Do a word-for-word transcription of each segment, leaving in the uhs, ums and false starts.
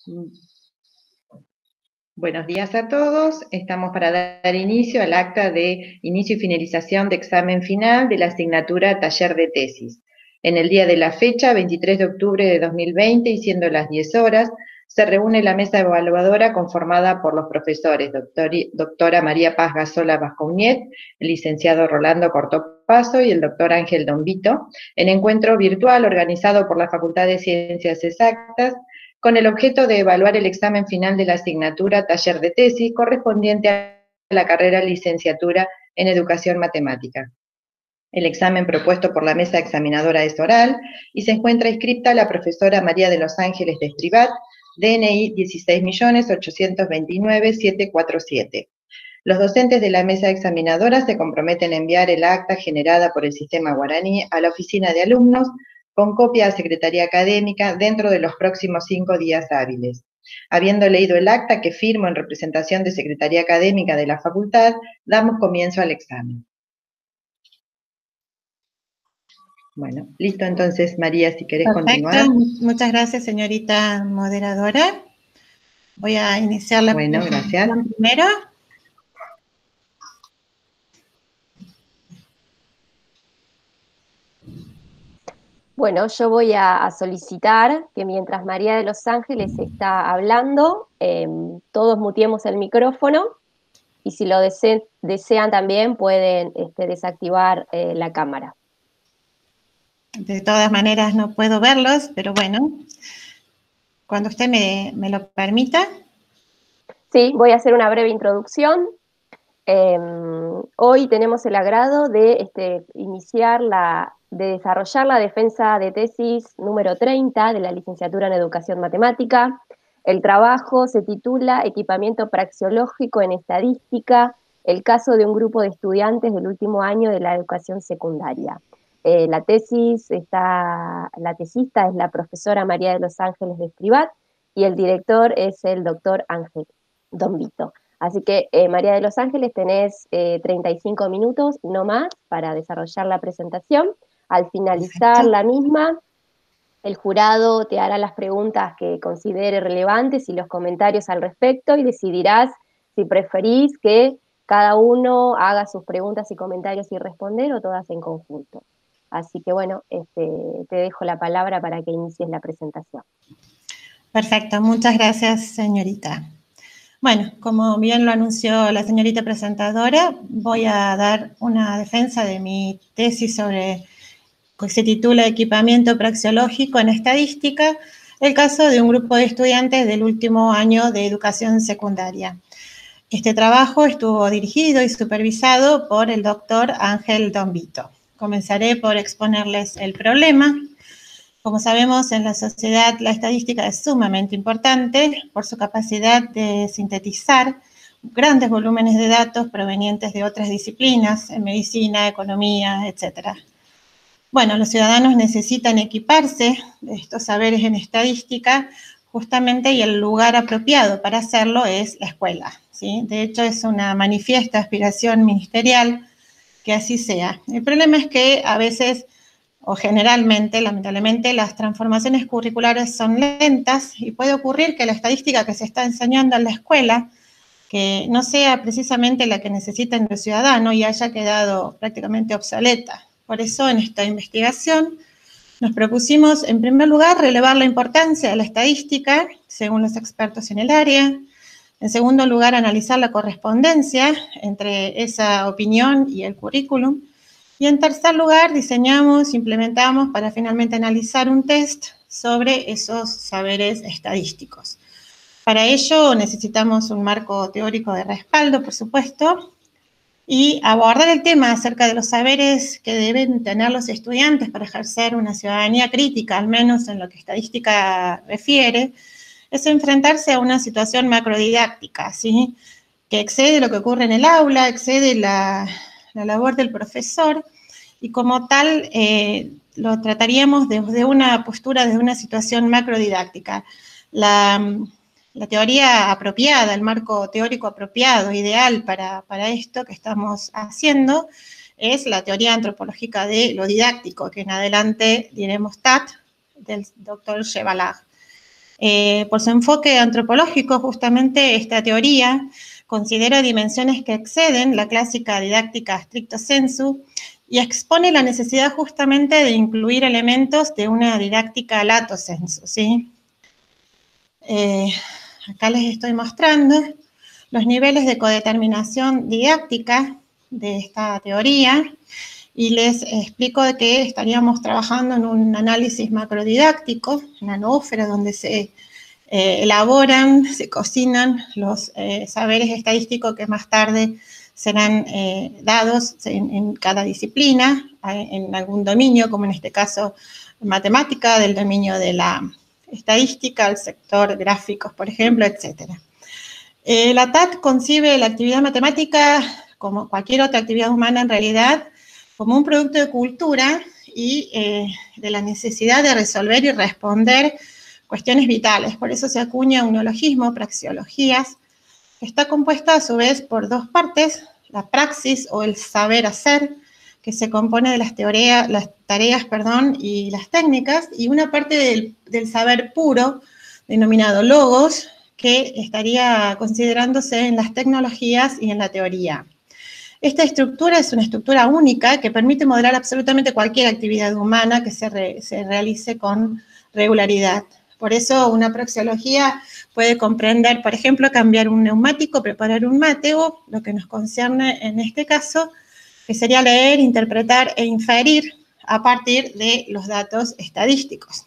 Buenos días a todos. Estamos para dar inicio al acta de inicio y finalización de examen final de la asignatura Taller de Tesis. En el día de la fecha, veintitrés de octubre de dos mil veinte, y siendo las diez horas, se reúne la mesa evaluadora conformada por los profesores doctor, doctora María Paz Gasola Bascouniet, el licenciado Rolando Cortopaso y el doctor Ángel Dombito, en encuentro virtual organizado por la Facultad de Ciencias Exactas, con el objeto de evaluar el examen final de la asignatura Taller de Tesis correspondiente a la carrera Licenciatura en Educación Matemática. El examen propuesto por la mesa examinadora es oral y se encuentra inscripta la profesora María de los Ángeles de Estribat, D N I dieciséis millones ochocientos veintinueve mil setecientos cuarenta y siete. Los docentes de la mesa examinadora se comprometen a enviar el acta generada por el sistema guaraní a la oficina de alumnos con copia a Secretaría Académica dentro de los próximos cinco días hábiles. Habiendo leído el acta que firmo en representación de Secretaría Académica de la Facultad, damos comienzo al examen. Bueno, listo entonces, María, si querés Perfecto. continuar. Muchas gracias, señorita moderadora. Voy a iniciar la bueno, presentación gracias. primero. Bueno, yo voy a, a solicitar que mientras María de los Ángeles está hablando, eh, todos muteemos el micrófono y si lo dese desean también pueden este, desactivar eh, la cámara. De todas maneras no puedo verlos, pero bueno, cuando usted me, me lo permita. Sí, voy a hacer una breve introducción. Eh, hoy tenemos el agrado de este, iniciar la, de desarrollar la defensa de tesis número treinta de la licenciatura en Educación Matemática. El trabajo se titula Equipamiento praxeológico en estadística, el caso de un grupo de estudiantes del último año de la educación secundaria. Eh, la tesis está, la tesista es la profesora María de los Ángeles de Estribat y el director es el doctor Ángel Dombito. Así que, eh, María de los Ángeles, tenés eh, treinta y cinco minutos, no más, para desarrollar la presentación. Al finalizar Perfecto. la misma, el jurado te hará las preguntas que considere relevantes y los comentarios al respecto y decidirás si preferís que cada uno haga sus preguntas y comentarios y responder o todas en conjunto. Así que, bueno, este, te dejo la palabra para que inicies la presentación. Perfecto, muchas gracias, señorita. Bueno, como bien lo anunció la señorita presentadora, voy a dar una defensa de mi tesis sobre, que se titula Equipamiento praxeológico en estadística, el caso de un grupo de estudiantes del último año de educación secundaria. Este trabajo estuvo dirigido y supervisado por el doctor Ángel Dombito. Comenzaré por exponerles el problema. Como sabemos, en la sociedad la estadística es sumamente importante por su capacidad de sintetizar grandes volúmenes de datos provenientes de otras disciplinas, en medicina, economía, etcétera. Bueno, los ciudadanos necesitan equiparse de estos saberes en estadística justamente, y el lugar apropiado para hacerlo es la escuela, ¿sí? De hecho, es una manifiesta aspiración ministerial que así sea. El problema es que a veces, o generalmente, lamentablemente, las transformaciones curriculares son lentas y puede ocurrir que la estadística que se está enseñando en la escuela, que no sea precisamente la que necesitan los ciudadanos y haya quedado prácticamente obsoleta. Por eso, en esta investigación, nos propusimos, en primer lugar, relevar la importancia de la estadística, según los expertos en el área. En segundo lugar, analizar la correspondencia entre esa opinión y el currículum. Y en tercer lugar, diseñamos, implementamos para finalmente analizar un test sobre esos saberes estadísticos. Para ello necesitamos un marco teórico de respaldo, por supuesto, y abordar el tema acerca de los saberes que deben tener los estudiantes para ejercer una ciudadanía crítica, al menos en lo que estadística refiere, es enfrentarse a una situación macrodidáctica, ¿sí? Que excede lo que ocurre en el aula, excede la, la labor del profesor, y como tal eh, lo trataríamos desde una postura, desde una situación macrodidáctica. La, la teoría apropiada, el marco teórico apropiado, ideal para, para esto que estamos haciendo, es la teoría antropológica de lo didáctico, que en adelante diremos T A T, del doctor Chevalard. Eh, por su enfoque antropológico, justamente esta teoría considera dimensiones que exceden la clásica didáctica stricto sensu y expone la necesidad justamente de incluir elementos de una didáctica lato sensu, ¿sí? Eh, acá les estoy mostrando los niveles de codeterminación didáctica de esta teoría y les explico que estaríamos trabajando en un análisis macrodidáctico, en la noósfera, donde se eh, elaboran, se cocinan los eh, saberes estadísticos que más tarde serán eh, dados en, en cada disciplina, en algún dominio, como en este caso matemática, del dominio de la estadística, el sector gráficos, por ejemplo, etcétera. Eh, la T A T concibe la actividad matemática, como cualquier otra actividad humana en realidad, como un producto de cultura y eh, de la necesidad de resolver y responder cuestiones vitales. Por eso se acuña un neologismo, praxeologías, que está compuesta a su vez por dos partes, la praxis o el saber hacer, que se compone de las, teoría, las tareas perdón, y las técnicas, y una parte del, del saber puro, denominado logos, que estaría considerándose en las tecnologías y en la teoría. Esta estructura es una estructura única que permite modelar absolutamente cualquier actividad humana que se, re, se realice con regularidad. Por eso una praxeología puede comprender, por ejemplo, cambiar un neumático, preparar un mate, o lo que nos concierne en este caso, que sería leer, interpretar e inferir a partir de los datos estadísticos.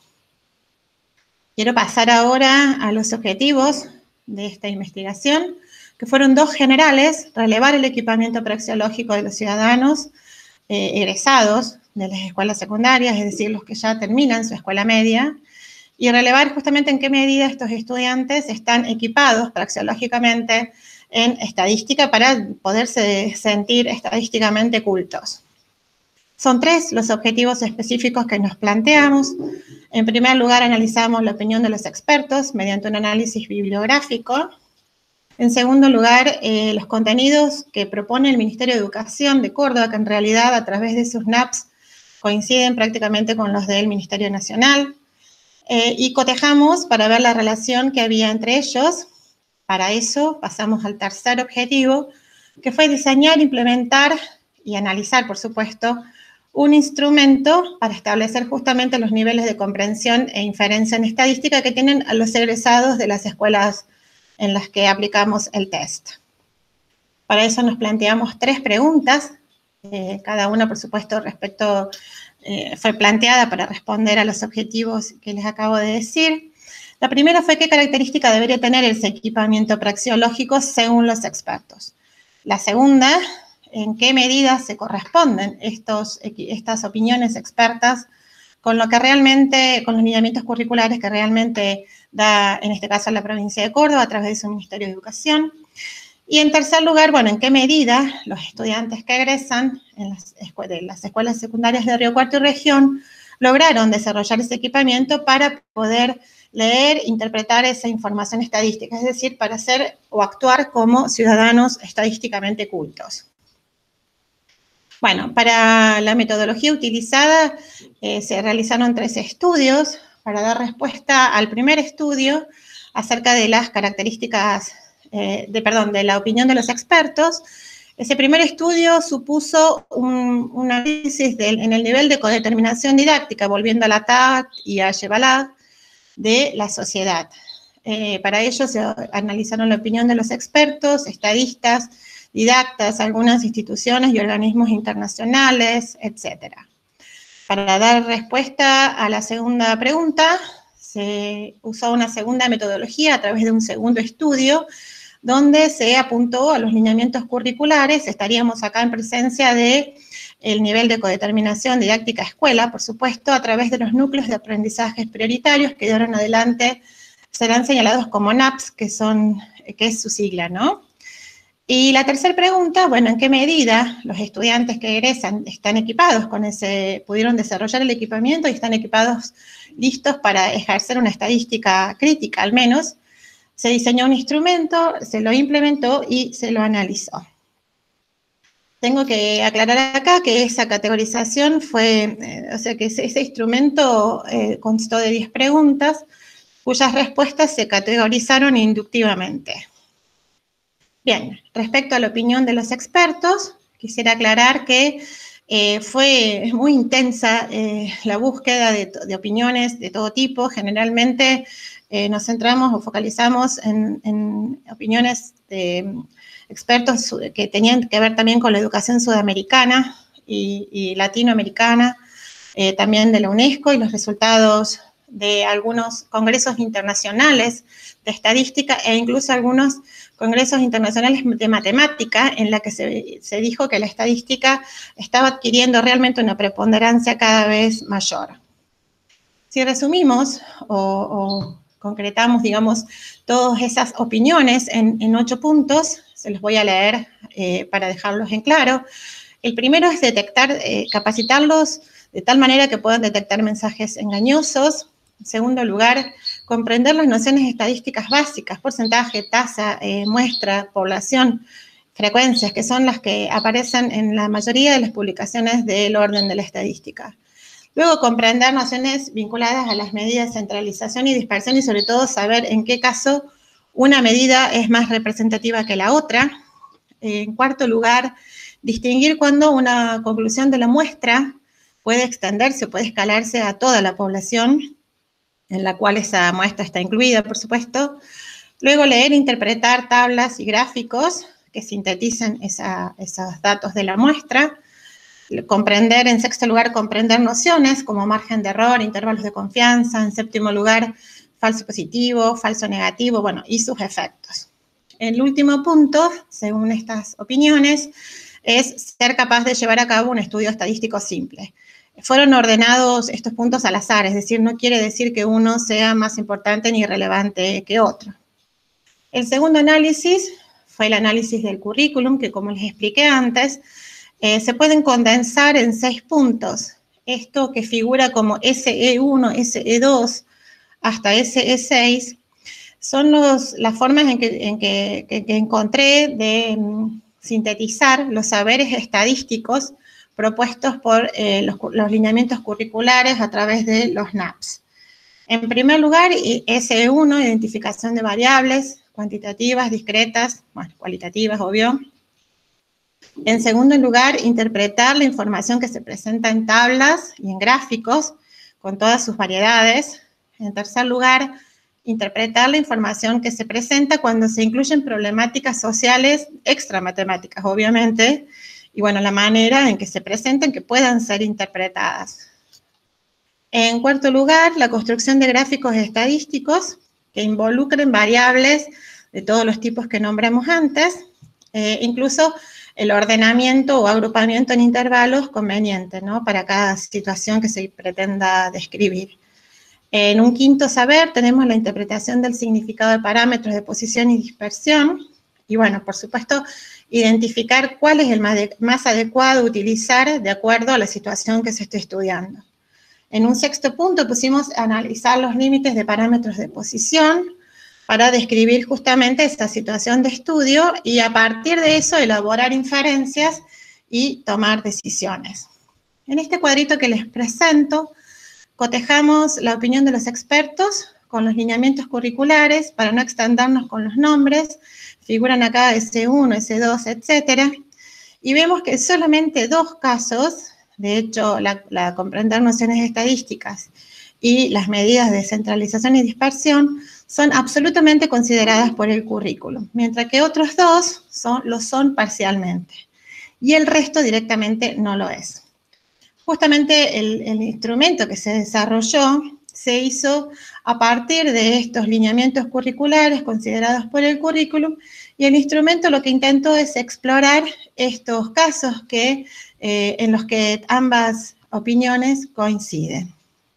Quiero pasar ahora a los objetivos de esta investigación, que fueron dos generales: relevar el equipamiento praxeológico de los ciudadanos eh, egresados de las escuelas secundarias, es decir, los que ya terminan su escuela media, y relevar justamente en qué medida estos estudiantes están equipados praxeológicamente en estadística para poderse sentir estadísticamente cultos. Son tres los objetivos específicos que nos planteamos. En primer lugar, analizamos la opinión de los expertos mediante un análisis bibliográfico. En segundo lugar, eh, los contenidos que propone el Ministerio de Educación de Córdoba, que en realidad a través de sus N A Ps coinciden prácticamente con los del Ministerio Nacional. Eh, y cotejamos para ver la relación que había entre ellos. Para eso pasamos al tercer objetivo, que fue diseñar, implementar y analizar, por supuesto, un instrumento para establecer justamente los niveles de comprensión e inferencia en estadística que tienen a los egresados de las escuelas en las que aplicamos el test. Para eso nos planteamos tres preguntas, eh, cada una, por supuesto, respecto, eh, fue planteada para responder a los objetivos que les acabo de decir. La primera fue qué característica debería tener ese equipamiento praxeológico según los expertos. La segunda, en qué medida se corresponden estos, estas opiniones expertas con lo que realmente, con los lineamientos curriculares que realmente da, en este caso, la provincia de Córdoba a través de su Ministerio de Educación. Y en tercer lugar, bueno, en qué medida los estudiantes que egresan en las, escu de las escuelas secundarias de Río Cuarto y región lograron desarrollar ese equipamiento para poder leer, interpretar esa información estadística, es decir, para ser o actuar como ciudadanos estadísticamente cultos. Bueno, para la metodología utilizada eh, se realizaron tres estudios para dar respuesta al primer estudio acerca de las características, eh, de, perdón, de la opinión de los expertos. Ese primer estudio supuso un, un análisis del, en el nivel de codeterminación didáctica, volviendo a la T A T y a Yevalad, de la sociedad. Eh, para ello se analizaron la opinión de los expertos, estadistas, didactas, algunas instituciones y organismos internacionales, etcétera. Para dar respuesta a la segunda pregunta, se usó una segunda metodología a través de un segundo estudio, donde se apuntó a los lineamientos curriculares. Estaríamos acá en presencia de el nivel de codeterminación didáctica escuela, por supuesto, a través de los núcleos de aprendizajes prioritarios que de ahora en adelante serán señalados como N A Ps, que, son, que es su sigla, ¿no? Y la tercera pregunta, bueno, ¿en qué medida los estudiantes que egresan están equipados con ese, pudieron desarrollar el equipamiento y están equipados, listos para ejercer una estadística crítica al menos? Se diseñó un instrumento, se lo implementó y se lo analizó. Tengo que aclarar acá que esa categorización fue, eh, o sea que ese, ese instrumento eh, constó de diez preguntas, cuyas respuestas se categorizaron inductivamente. Bien, respecto a la opinión de los expertos, quisiera aclarar que eh, fue muy intensa eh, la búsqueda de, de opiniones de todo tipo. Generalmente eh, nos centramos o focalizamos en, en opiniones de expertos que tenían que ver también con la educación sudamericana y, y latinoamericana, eh, también de la UNESCO, y los resultados de algunos congresos internacionales de estadística e incluso algunos congresos internacionales de matemática en la que se, se dijo que la estadística estaba adquiriendo realmente una preponderancia cada vez mayor. Si resumimos o, o concretamos, digamos, todas esas opiniones en, en ocho puntos, se los voy a leer eh, para dejarlos en claro. El primero es detectar, eh, capacitarlos de tal manera que puedan detectar mensajes engañosos. En segundo lugar, comprender las nociones estadísticas básicas, porcentaje, tasa, eh, muestra, población, frecuencias, que son las que aparecen en la mayoría de las publicaciones del orden de la estadística. Luego, comprender nociones vinculadas a las medidas de centralización y dispersión y sobre todo saber en qué caso una medida es más representativa que la otra. En cuarto lugar, distinguir cuando una conclusión de la muestra puede extenderse o puede escalarse a toda la población, en la cual esa muestra está incluida, por supuesto. Luego, leer e interpretar tablas y gráficos que sinteticen esa, esos datos de la muestra. Comprender, en sexto lugar, comprender nociones como margen de error, intervalos de confianza. En séptimo lugar, falso positivo, falso negativo, bueno, y sus efectos. El último punto, según estas opiniones, es ser capaz de llevar a cabo un estudio estadístico simple. Fueron ordenados estos puntos al azar, es decir, no quiere decir que uno sea más importante ni relevante que otro. El segundo análisis fue el análisis del currículum, que como les expliqué antes, eh, se pueden condensar en seis puntos. Esto que figura como S E uno, S E dos hasta S E seis son los, las formas en, que, en que, que, que encontré de um, sintetizar los saberes estadísticos propuestos por eh, los, los lineamientos curriculares a través de los N A P S. En primer lugar, S E uno, identificación de variables cuantitativas, discretas, bueno, cualitativas, obvio. En segundo lugar, interpretar la información que se presenta en tablas y en gráficos con todas sus variedades. En tercer lugar, interpretar la información que se presenta cuando se incluyen problemáticas sociales extra matemáticas, obviamente, y bueno, la manera en que se presenten que puedan ser interpretadas. En cuarto lugar, la construcción de gráficos estadísticos que involucren variables de todos los tipos que nombramos antes, eh, incluso el ordenamiento o agrupamiento en intervalos conveniente, ¿no?, para cada situación que se pretenda describir. En un quinto saber tenemos la interpretación del significado de parámetros de posición y dispersión, y bueno, por supuesto, identificar cuál es el más adecuado a utilizar de acuerdo a la situación que se esté estudiando. En un sexto punto pusimos a analizar los límites de parámetros de posición para describir justamente esta situación de estudio y a partir de eso elaborar inferencias y tomar decisiones. En este cuadrito que les presento, cotejamos la opinión de los expertos con los lineamientos curriculares para no extendernos con los nombres. Figuran acá S uno, S dos, etcétera. Y vemos que solamente dos casos, de hecho, la, la comprender nociones estadísticas y las medidas de centralización y dispersión son absolutamente consideradas por el currículum, mientras que otros dos son, lo son parcialmente. Y el resto directamente no lo es. Justamente el, el instrumento que se desarrolló se hizo a partir de estos lineamientos curriculares considerados por el currículum, y el instrumento lo que intentó es explorar estos casos que, eh, en los que ambas opiniones coinciden.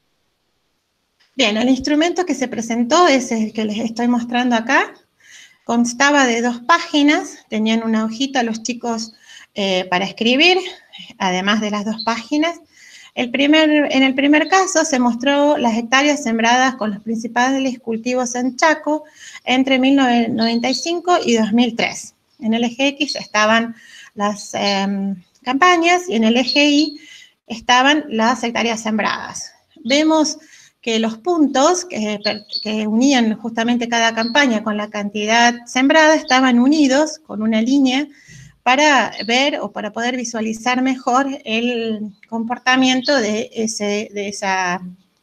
Bien, el instrumento que se presentó es el que les estoy mostrando acá. Constaba de dos páginas, tenían una hojita los chicos eh, para escribir, además de las dos páginas. El primer, en el primer caso se mostró las hectáreas sembradas con los principales cultivos en Chaco entre mil novecientos noventa y cinco y dos mil tres. En el eje X estaban las eh, campañas y en el eje Y estaban las hectáreas sembradas. Vemos que los puntos que, que unían justamente cada campaña con la cantidad sembrada estaban unidos con una línea para ver o para poder visualizar mejor el comportamiento de, ese, de, esa,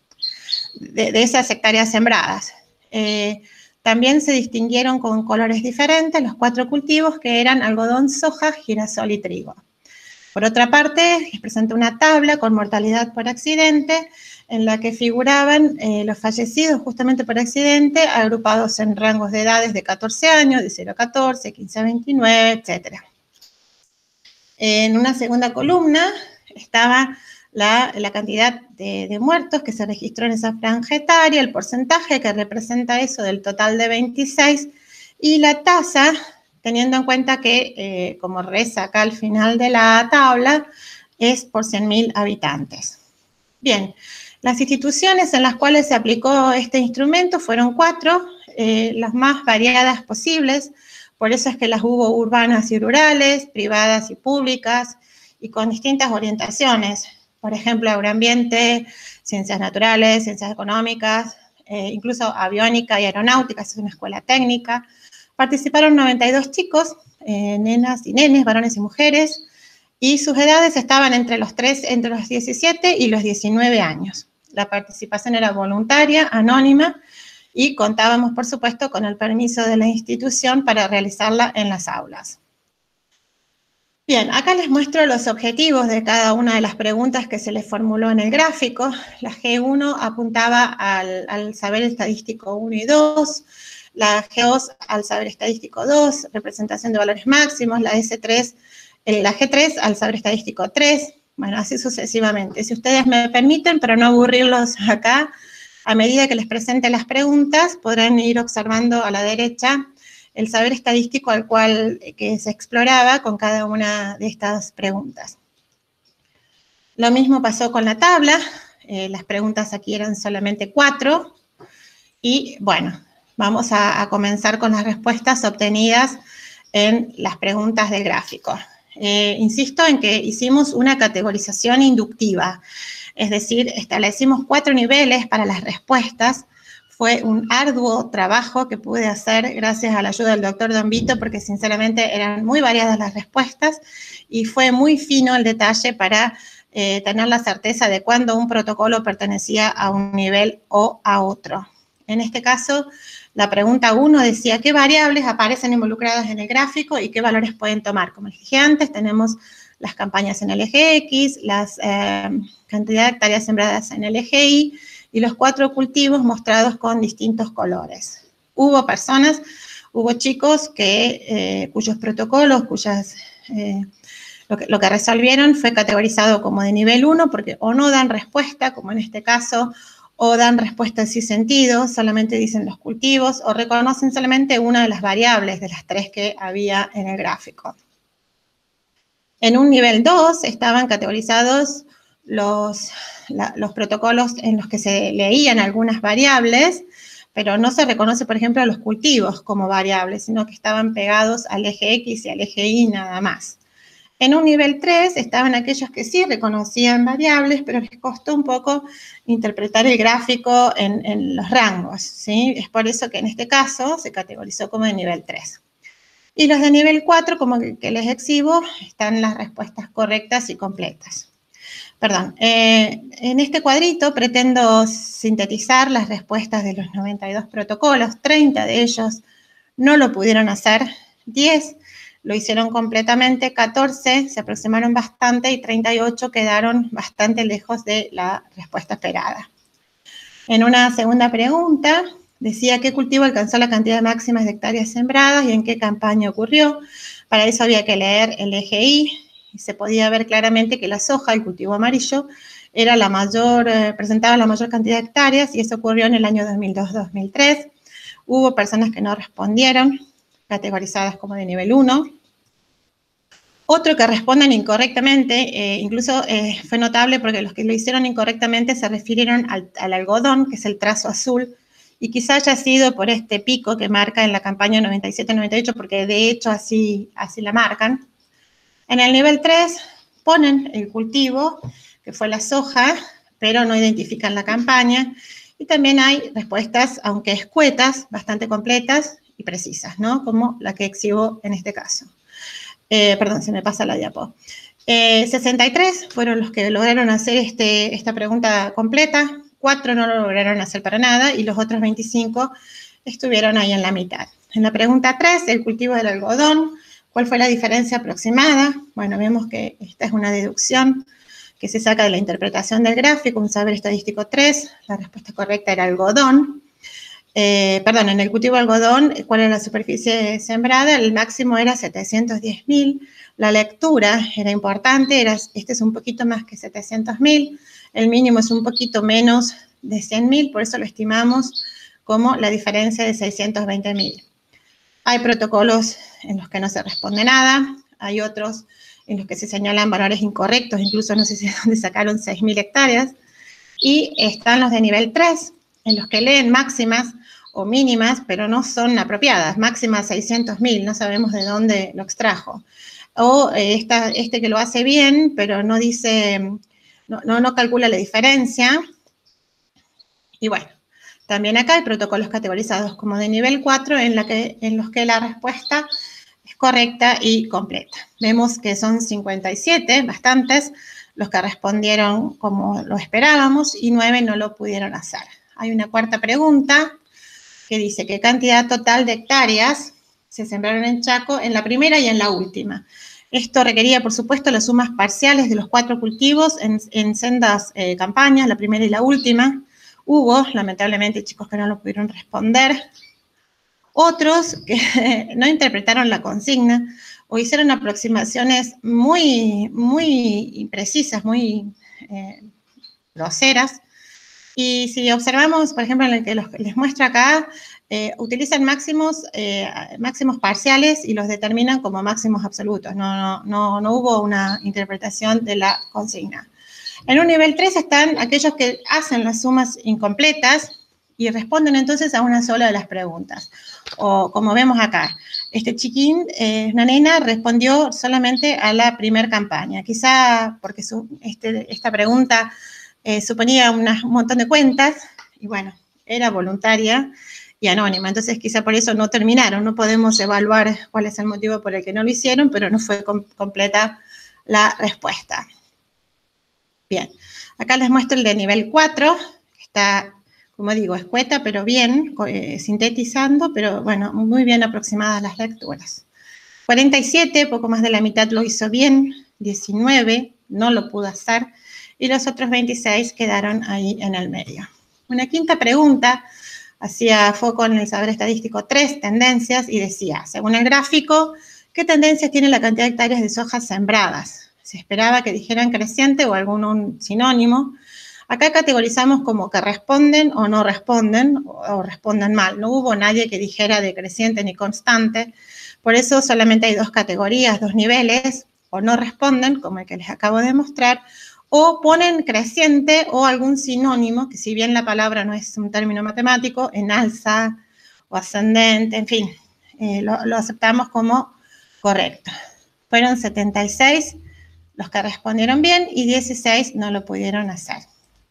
de, de esas hectáreas sembradas. Eh, también se distinguieron con colores diferentes los cuatro cultivos que eran algodón, soja, girasol y trigo. Por otra parte, les presento una tabla con mortalidad por accidente en la que figuraban eh, los fallecidos justamente por accidente agrupados en rangos de edades de catorce años, de cero a catorce, quince a veintinueve, etcétera. En una segunda columna estaba la, la cantidad de, de muertos que se registró en esa franja etaria, el porcentaje que representa eso del total de veintiséis, y la tasa, teniendo en cuenta que, eh, como reza acá al final de la tabla, es por cien mil habitantes. Bien, las instituciones en las cuales se aplicó este instrumento fueron cuatro, eh, las más variadas posibles. Por eso es que las hubo urbanas y rurales, privadas y públicas, y con distintas orientaciones. Por ejemplo, agroambiente, ciencias naturales, ciencias económicas, eh, incluso aviónica y aeronáutica, es una escuela técnica. Participaron noventa y dos chicos, eh, nenas y nenes, varones y mujeres, y sus edades estaban entre los, tres, entre los diecisiete y los diecinueve años. La participación era voluntaria, anónima, y contábamos, por supuesto, con el permiso de la institución para realizarla en las aulas. Bien, acá les muestro los objetivos de cada una de las preguntas que se les formuló en el gráfico. La G uno apuntaba al, al saber estadístico uno y dos, la G dos al saber estadístico dos, representación de valores máximos, la S tres, eh, la G tres al saber estadístico tres, bueno, así sucesivamente. Si ustedes me permiten, para no aburrirlos acá, a medida que les presente las preguntas, podrán ir observando a la derecha el saber estadístico al cual que se exploraba con cada una de estas preguntas. Lo mismo pasó con la tabla, eh, las preguntas aquí eran solamente cuatro, y bueno, vamos a, a comenzar con las respuestas obtenidas en las preguntas del gráfico. Eh, insisto en que hicimos una categorización inductiva, es decir, establecimos cuatro niveles para las respuestas. Fue un arduo trabajo que pude hacer gracias a la ayuda del doctor Don Vito, porque sinceramente eran muy variadas las respuestas y fue muy fino el detalle para eh, tener la certeza de cuándo un protocolo pertenecía a un nivel o a otro. En este caso, la pregunta uno decía qué variables aparecen involucradas en el gráfico y qué valores pueden tomar. Como les dije antes, tenemos las campañas en el eje X, las eh, cantidad de hectáreas sembradas en el eje Y y los cuatro cultivos mostrados con distintos colores. Hubo personas, hubo chicos que, eh, cuyos protocolos, cuyas, eh, lo, que, lo que resolvieron fue categorizado como de nivel uno porque o no dan respuesta, como en este caso, o dan respuesta sin sentido, solamente dicen los cultivos, o reconocen solamente una de las variables de las tres que había en el gráfico. En un nivel dos estaban categorizados los, la, los protocolos en los que se leían algunas variables, pero no se reconoce, por ejemplo, a los cultivos como variables, sino que estaban pegados al eje X y al eje Y nada más. En un nivel tres estaban aquellos que sí reconocían variables, pero les costó un poco interpretar el gráfico en, en los rangos, ¿sí? Es por eso que en este caso se categorizó como de nivel tres. Y los de nivel cuatro, como que les exhibo, están las respuestas correctas y completas. Perdón, eh, en este cuadrito pretendo sintetizar las respuestas de los noventa y dos protocolos. treinta de ellos no lo pudieron hacer, diez lo hicieron completamente, catorce se aproximaron bastante y treinta y ocho quedaron bastante lejos de la respuesta esperada. En una segunda pregunta, decía qué cultivo alcanzó la cantidad máxima de hectáreas sembradas y en qué campaña ocurrió. Para eso había que leer el eje Y y se podía ver claramente que la soja, el cultivo amarillo, era la mayor, eh, presentaba la mayor cantidad de hectáreas y eso ocurrió en el año dos mil dos dos mil tres. Hubo personas que no respondieron, categorizadas como de nivel uno. Otro que responden incorrectamente, eh, incluso eh, fue notable porque los que lo hicieron incorrectamente se refirieron al, al algodón, que es el trazo azul, y quizá haya sido por este pico que marca en la campaña noventa y siete noventa y ocho, porque de hecho así, así la marcan. En el nivel tres ponen el cultivo, que fue la soja, pero no identifican la campaña, Y también hay respuestas, aunque escuetas, bastante completas y precisas, ¿no? Como la que exhibo en este caso. Eh, perdón, se me pasa la diapo. Eh, sesenta y tres fueron los que lograron hacer este, esta pregunta completa, cuatro no lo lograron hacer para nada y los otros veinticinco estuvieron ahí en la mitad. En la pregunta tres, el cultivo del algodón, ¿cuál fue la diferencia aproximada? Bueno, vemos que esta es una deducción que se saca de la interpretación del gráfico, un saber estadístico tres, la respuesta correcta era algodón. Eh, perdón, en el cultivo de algodón, ¿cuál era la superficie sembrada? El máximo era setecientos diez mil, la lectura era importante, era, este es un poquito más que setecientos mil, el mínimo es un poquito menos de cien mil, por eso lo estimamos como la diferencia de seiscientos veinte mil. Hay protocolos en los que no se responde nada, hay otros en los que se señalan valores incorrectos, incluso no sé si de dónde sacaron seis mil hectáreas, y están los de nivel tres, en los que leen máximas o mínimas, pero no son apropiadas, máximas seiscientos mil, no sabemos de dónde lo extrajo. O eh, esta, este que lo hace bien, pero no dice, no, no, no calcula la diferencia. Y bueno, también acá hay protocolos categorizados como de nivel cuatro, en, la que, en los que la respuesta es correcta y completa. Vemos que son cincuenta y siete, bastantes, los que respondieron como lo esperábamos y nueve no lo pudieron hacer. Hay una cuarta pregunta que dice qué cantidad total de hectáreas se sembraron en Chaco en la primera y en la última. Esto requería, por supuesto, las sumas parciales de los cuatro cultivos en, en sendas eh, campañas, la primera y la última. Hubo, lamentablemente, chicos que no lo pudieron responder. Otros que no interpretaron la consigna o hicieron aproximaciones muy, muy imprecisas, muy eh, groseras. Y si observamos, por ejemplo, en el que los, les muestro acá, eh, utilizan máximos, eh, máximos parciales y los determinan como máximos absolutos. No, no, no, no hubo una interpretación de la consigna. En un nivel tres están aquellos que hacen las sumas incompletas y responden entonces a una sola de las preguntas. O como vemos acá, este chiquín, eh, una nena, respondió solamente a la primera campaña. Quizá porque su, este, esta pregunta eh, suponía una, un montón de cuentas y bueno, era voluntaria y anónima. Entonces quizá por eso no terminaron. No podemos evaluar cuál es el motivo por el que no lo hicieron, pero no fue com completa la respuesta. Bien, acá les muestro el de nivel cuatro, que está, como digo, escueta, pero bien, eh, sintetizando, pero bueno, muy bien aproximadas las lecturas. cuarenta y siete, poco más de la mitad lo hizo bien, diecinueve no lo pudo hacer, y los otros veintiséis quedaron ahí en el medio. Una quinta pregunta hacía foco en el saber estadístico tres, tendencias, y decía, según el gráfico, ¿qué tendencias tiene la cantidad de hectáreas de soja sembradas? Se esperaba que dijeran creciente o algún un sinónimo. Acá categorizamos como que responden o no responden, o, o responden mal. No hubo nadie que dijera de creciente ni constante. Por eso solamente hay dos categorías, dos niveles, o no responden, como el que les acabo de mostrar, o ponen creciente o algún sinónimo, que si bien la palabra no es un término matemático, en alza o ascendente, en fin, eh, lo, lo aceptamos como correcto. Fueron setenta y seis los que respondieron bien y dieciséis no lo pudieron hacer.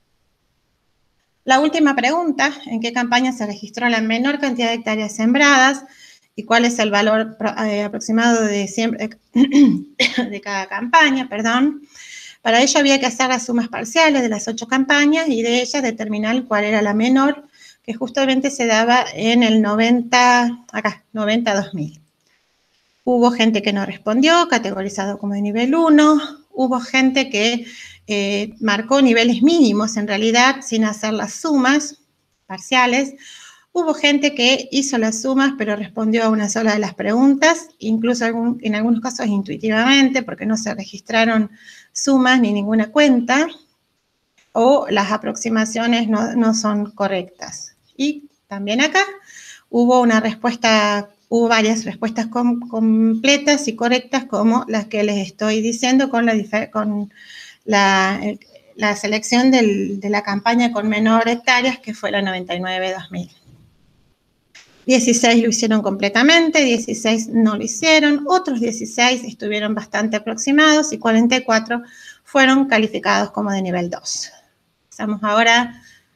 La última pregunta, ¿en qué campaña se registró la menor cantidad de hectáreas sembradas y cuál es el valor eh, aproximado de, siempre, de cada campaña? Perdón. Para ello había que hacer las sumas parciales de las ocho campañas y de ellas determinar cuál era la menor, que justamente se daba en el noventa, acá, noventa a dos mil. Hubo gente que no respondió, categorizado como de nivel uno. Hubo gente que eh, marcó niveles mínimos, en realidad, sin hacer las sumas parciales. Hubo gente que hizo las sumas, pero respondió a una sola de las preguntas, incluso algún, en algunos casos intuitivamente, porque no se registraron sumas ni ninguna cuenta, o las aproximaciones no, no son correctas. Y también acá hubo una respuesta, hubo varias respuestas com, completas y correctas, como las que les estoy diciendo, con la, con la, la selección del, de la campaña con menor hectáreas, que fue la noventa y nueve dos mil. dieciséis lo hicieron completamente, dieciséis no lo hicieron, otros dieciséis estuvieron bastante aproximados y cuarenta y cuatro fueron calificados como de nivel dos. Pasamos ahora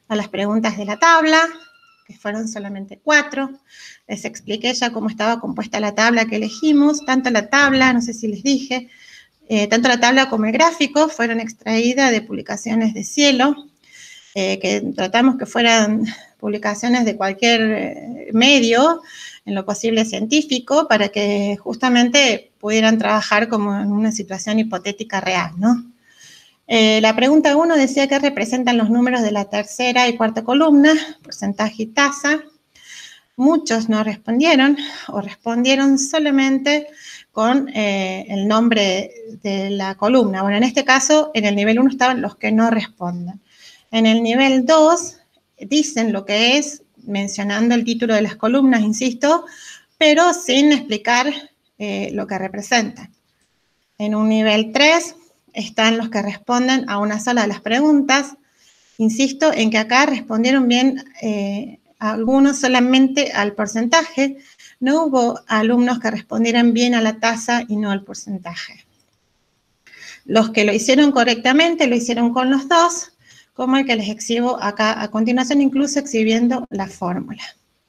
a las preguntas de la tabla, que fueron solamente cuatro. Les expliqué ya cómo estaba compuesta la tabla que elegimos. Tanto la tabla, no sé si les dije, eh, tanto la tabla como el gráfico fueron extraídas de publicaciones de Cielo, eh, que tratamos que fueran publicaciones de cualquier eh, medio, en lo posible científico, para que justamente pudieran trabajar como en una situación hipotética real, ¿no? Eh, la pregunta uno decía que representan los números de la tercera y cuarta columna, porcentaje y tasa. Muchos no respondieron o respondieron solamente con eh, el nombre de la columna. Bueno, en este caso, en el nivel uno estaban los que no responden. En el nivel dos dicen lo que es, mencionando el título de las columnas, insisto, pero sin explicar eh, lo que representan. En un nivel tres están los que responden a una sola de las preguntas. Insisto en que acá respondieron bien eh, algunos solamente al porcentaje. No hubo alumnos que respondieran bien a la tasa y no al porcentaje. Los que lo hicieron correctamente lo hicieron con los dos, como el que les exhibo acá a continuación, incluso exhibiendo la fórmula.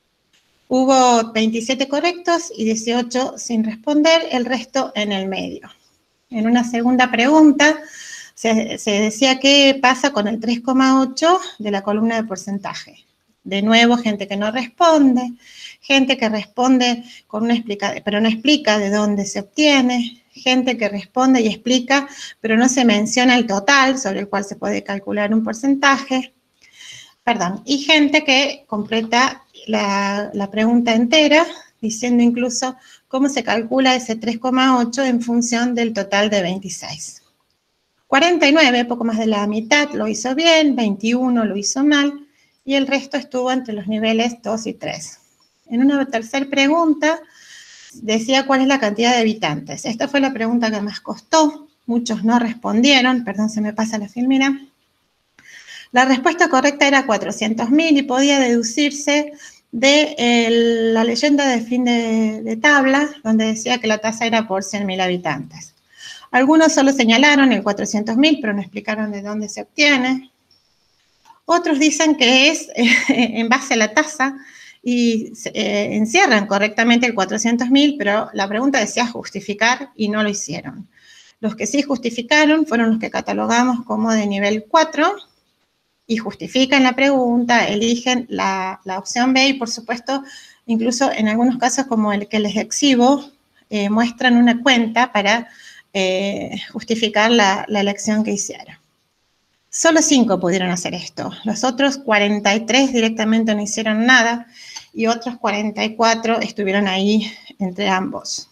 Hubo veintisiete correctos y dieciocho sin responder, el resto en el medio. En una segunda pregunta se, se decía qué pasa con el tres coma ocho de la columna de porcentaje. De nuevo, gente que no responde, gente que responde con una explicación, pero no explica de dónde se obtiene, gente que responde y explica, pero no se menciona el total sobre el cual se puede calcular un porcentaje. Perdón, y gente que completa la, la pregunta entera, diciendo incluso cómo se calcula ese tres coma ocho en función del total de veintiséis. cuarenta y nueve, poco más de la mitad, lo hizo bien, veintiuno lo hizo mal, y el resto estuvo entre los niveles dos y tres. En una tercera pregunta, decía cuál es la cantidad de habitantes. Esta fue la pregunta que más costó, muchos no respondieron, perdón, se me pasa la filmina. La respuesta correcta era cuatrocientos mil y podía deducirse de eh, la leyenda de fin de, de tabla, donde decía que la tasa era por cien mil habitantes. Algunos solo señalaron el cuatrocientos mil, pero no explicaron de dónde se obtiene. Otros dicen que es eh, en base a la tasa y eh, encierran correctamente el cuatrocientos mil, pero la pregunta decía justificar y no lo hicieron. Los que sí justificaron fueron los que catalogamos como de nivel cuatro, y justifican la pregunta, eligen la, la opción B y, por supuesto, incluso en algunos casos como el que les exhibo, eh, muestran una cuenta para eh, justificar la, la elección que hicieron. Solo cinco pudieron hacer esto. Los otros cuarenta y tres directamente no hicieron nada y otros cuarenta y cuatro estuvieron ahí entre ambos.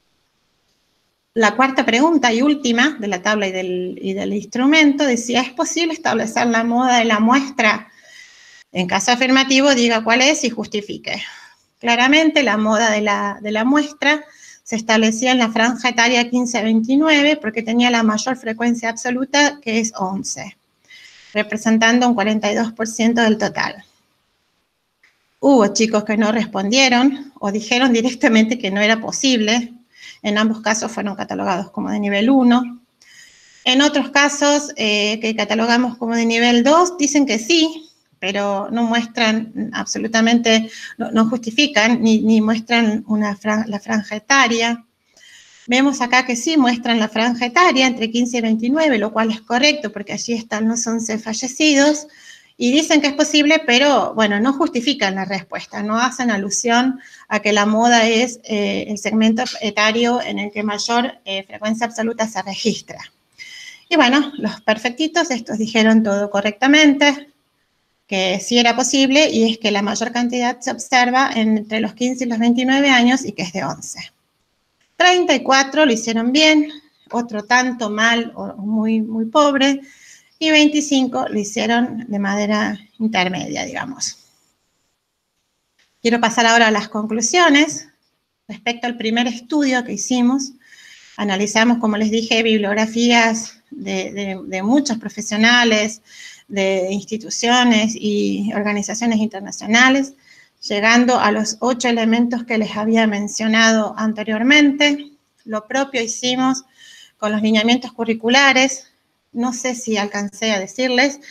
La cuarta pregunta y última de la tabla y del, y del instrumento decía, ¿es posible establecer la moda de la muestra? En caso afirmativo, diga cuál es y justifique. Claramente, la moda de la, de la muestra se establecía en la franja etaria quince a veintinueve porque tenía la mayor frecuencia absoluta, que es once, representando un cuarenta y dos por ciento del total. Hubo chicos que no respondieron o dijeron directamente que no era posible. En ambos casos fueron catalogados como de nivel uno. En otros casos, eh, que catalogamos como de nivel dos, dicen que sí, pero no muestran absolutamente, no, no justifican ni, ni muestran una fran, la franja etaria. Vemos acá que sí muestran la franja etaria entre quince y veintinueve, lo cual es correcto porque allí están los once fallecidos. Y dicen que es posible, pero, bueno, no justifican la respuesta, no hacen alusión a que la moda es eh, el segmento etario en el que mayor eh, frecuencia absoluta se registra. Y bueno, los perfectitos, estos dijeron todo correctamente, que sí era posible, y es que la mayor cantidad se observa entre los quince y los veintinueve años y que es de once. treinta y cuatro lo hicieron bien, otro tanto mal o muy, muy pobre, y veinticinco lo hicieron de manera intermedia, digamos. Quiero pasar ahora a las conclusiones. Respecto al primer estudio que hicimos, analizamos, como les dije, bibliografías de, de, de muchos profesionales, de instituciones y organizaciones internacionales, llegando a los ocho elementos que les había mencionado anteriormente. Lo propio hicimos con los lineamientos curriculares. No sé si alcancé a decirles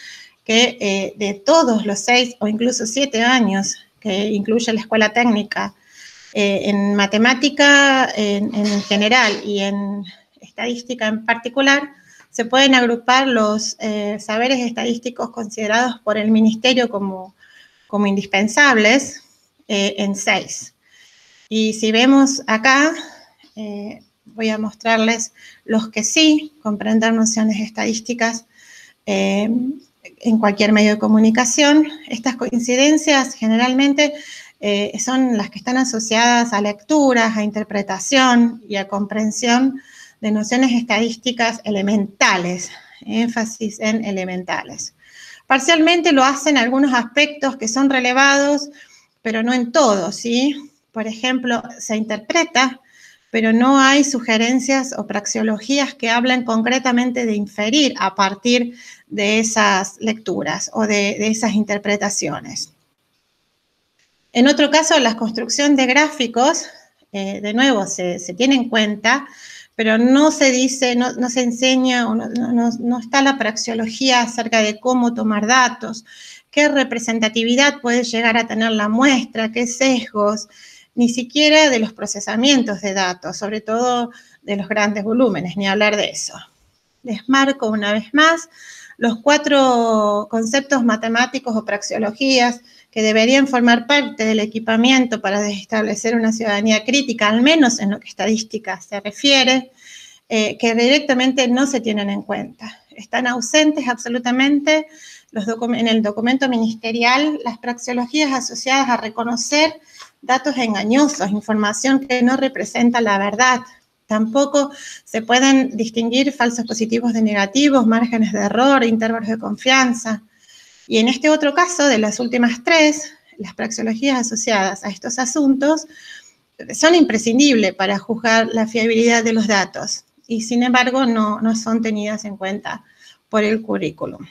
que eh, de todos los seis o incluso siete años que incluye la escuela técnica, eh, en matemática en, en general y en estadística en particular, se pueden agrupar los eh, saberes estadísticos considerados por el Ministerio como, como indispensables eh, en seis. Y si vemos acá, eh, voy a mostrarles los que sí comprenden nociones estadísticas eh, en cualquier medio de comunicación. Estas coincidencias generalmente eh, son las que están asociadas a lecturas, a interpretación y a comprensión de nociones estadísticas elementales, énfasis en elementales. Parcialmente lo hacen algunos aspectos que son relevados, pero no en todos, ¿sí? Por ejemplo, se interpreta, pero no hay sugerencias o praxeologías que hablen concretamente de inferir a partir de esas lecturas o de, de esas interpretaciones. En otro caso, la construcción de gráficos, eh, de nuevo, se, se tiene en cuenta, pero no se dice, no, no se enseña, o no, no, no está la praxeología acerca de cómo tomar datos, qué representatividad puede llegar a tener la muestra, qué sesgos, ni siquiera de los procesamientos de datos, sobre todo de los grandes volúmenes, ni hablar de eso. Les marco una vez más los cuatro conceptos matemáticos o praxeologías que deberían formar parte del equipamiento para establecer una ciudadanía crítica, al menos en lo que estadística se refiere, eh, que directamente no se tienen en cuenta. Están ausentes absolutamente los en el documento ministerial las praxeologías asociadas a reconocer datos engañosos, información que no representa la verdad. Tampoco se pueden distinguir falsos positivos de negativos, márgenes de error, intervalos de confianza. Y en este otro caso, de las últimas tres, las praxeologías asociadas a estos asuntos son imprescindibles para juzgar la fiabilidad de los datos y, sin embargo, no, no son tenidas en cuenta por el currículum.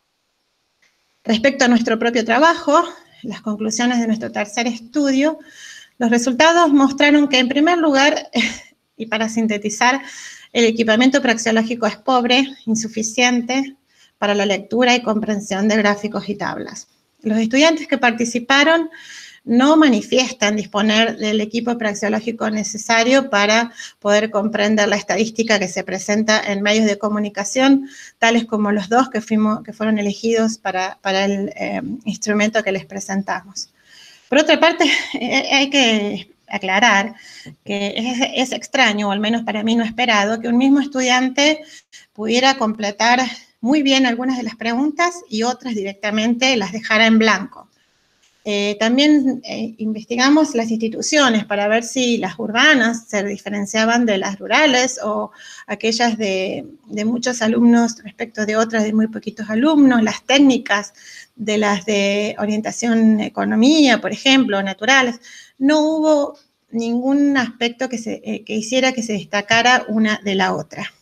Respecto a nuestro propio trabajo, las conclusiones de nuestro tercer estudio, los resultados mostraron que, en primer lugar, y para sintetizar, el equipamiento praxeológico es pobre, insuficiente para la lectura y comprensión de gráficos y tablas. Los estudiantes que participaron no manifiestan disponer del equipo praxeológico necesario para poder comprender la estadística que se presenta en medios de comunicación, tales como los dos que, fuimos, que fueron elegidos para, para el eh, instrumento que les presentamos. Por otra parte, eh, hay que aclarar que es, es extraño, o al menos para mí no esperado, que un mismo estudiante pudiera completar muy bien algunas de las preguntas y otras directamente las dejara en blanco. Eh, también eh, investigamos las instituciones para ver si las urbanas se diferenciaban de las rurales o aquellas de, de muchos alumnos respecto de otras de muy poquitos alumnos, las técnicas de las de orientación economía, por ejemplo, naturales. No hubo ningún aspecto que, se, eh, que hiciera que se destacara una de la otra.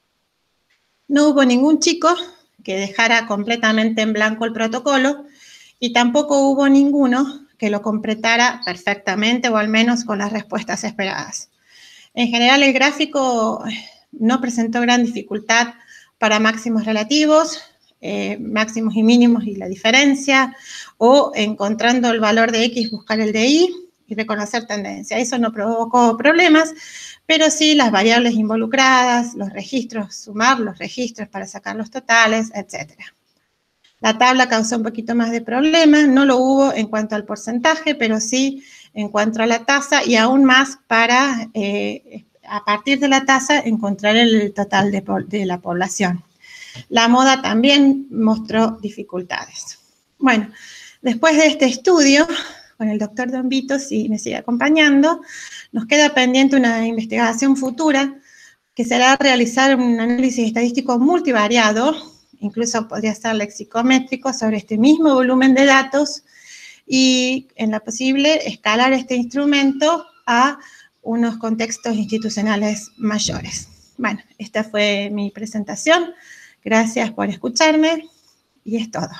No hubo ningún chico que dejara completamente en blanco el protocolo, y tampoco hubo ninguno que lo completara perfectamente o al menos con las respuestas esperadas. En general, el gráfico no presentó gran dificultad para máximos relativos, eh, máximos y mínimos y la diferencia, o encontrando el valor de X, buscar el de Y y reconocer tendencia. Eso no provocó problemas, pero sí las variables involucradas, los registros, sumar los registros para sacar los totales, etcétera. La tabla causó un poquito más de problemas, no lo hubo en cuanto al porcentaje, pero sí en cuanto a la tasa y aún más para, eh, a partir de la tasa, encontrar el total de, de la población. La moda también mostró dificultades. Bueno, después de este estudio, con el doctor Don Vito, si me sigue acompañando, nos queda pendiente una investigación futura que será realizar un análisis estadístico multivariado, incluso podría ser lexicométrico, sobre este mismo volumen de datos y, en la posible, escalar este instrumento a unos contextos institucionales mayores. Bueno, esta fue mi presentación. Gracias por escucharme y es todo.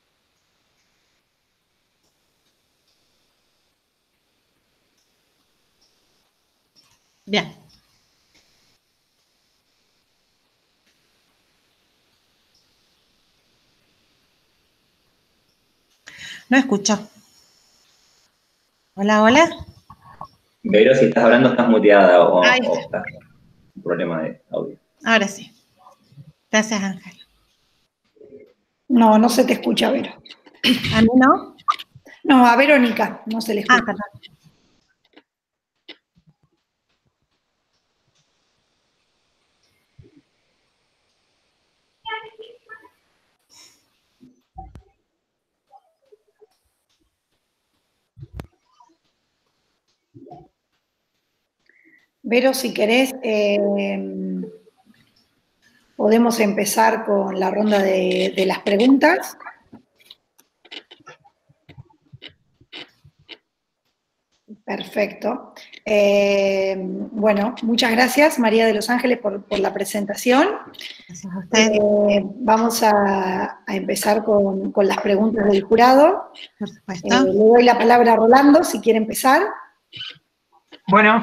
Bien. No escucho. Hola, hola. Vero, si estás hablando estás muteada o, Ahí o está. estás un problema de audio. Ahora sí. Gracias, Ángel. No, no se te escucha, Vero. ¿A mí no? No, a Verónica no se le escucha. Ah, perdón. Vero, si querés, eh, podemos empezar con la ronda de, de las preguntas. Perfecto. Eh, bueno, muchas gracias, María de los Ángeles, por, por la presentación. Gracias a usted. Eh, vamos a, a empezar con, con las preguntas del jurado. Por supuesto. Eh, le doy la palabra a Rolando, si quiere empezar. Bueno,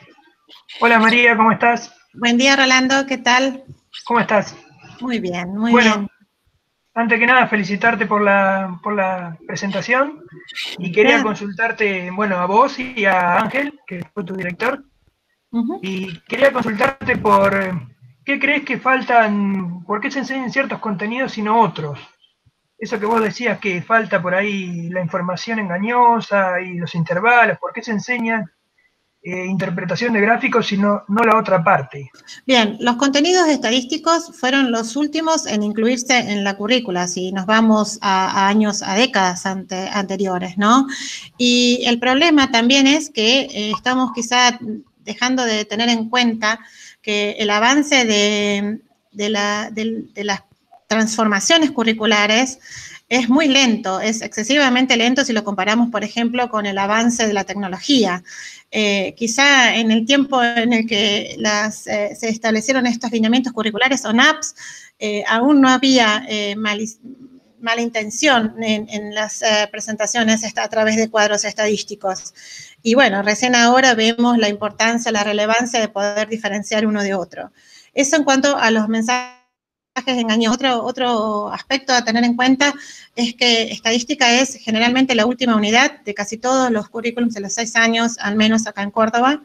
hola María, ¿cómo estás? Buen día, Rolando, ¿qué tal? ¿Cómo estás? Muy bien, muy bueno, bien. Antes que nada, felicitarte por la, por la presentación y quería consultarte, bueno, a vos y a Ángel, que fue tu director, uh-huh. y quería consultarte por qué crees que faltan, por qué se enseñan ciertos contenidos y no otros. Eso que vos decías que falta por ahí la información engañosa y los intervalos, ¿por qué se enseñan Eh, interpretación de gráficos y no, no la otra parte? Bien, los contenidos estadísticos fueron los últimos en incluirse en la currícula, si nos vamos a, a años, a décadas ante, anteriores, ¿no? Y el problema también es que eh, estamos quizá dejando de tener en cuenta que el avance de, de, la, de, de las transformaciones curriculares es muy lento, es excesivamente lento si lo comparamos, por ejemplo, con el avance de la tecnología. Eh, quizá en el tiempo en el que las, eh, se establecieron estos lineamientos curriculares o N A Ps, eh, aún no había eh, malis, mala intención en, en las eh, presentaciones a través de cuadros estadísticos. Y bueno, recién ahora vemos la importancia, la relevancia de poder diferenciar uno de otro. Eso en cuanto a los mensajes engañosos. Otro, otro aspecto a tener en cuenta es que estadística es generalmente la última unidad de casi todos los currículums de los seis años, al menos acá en Córdoba.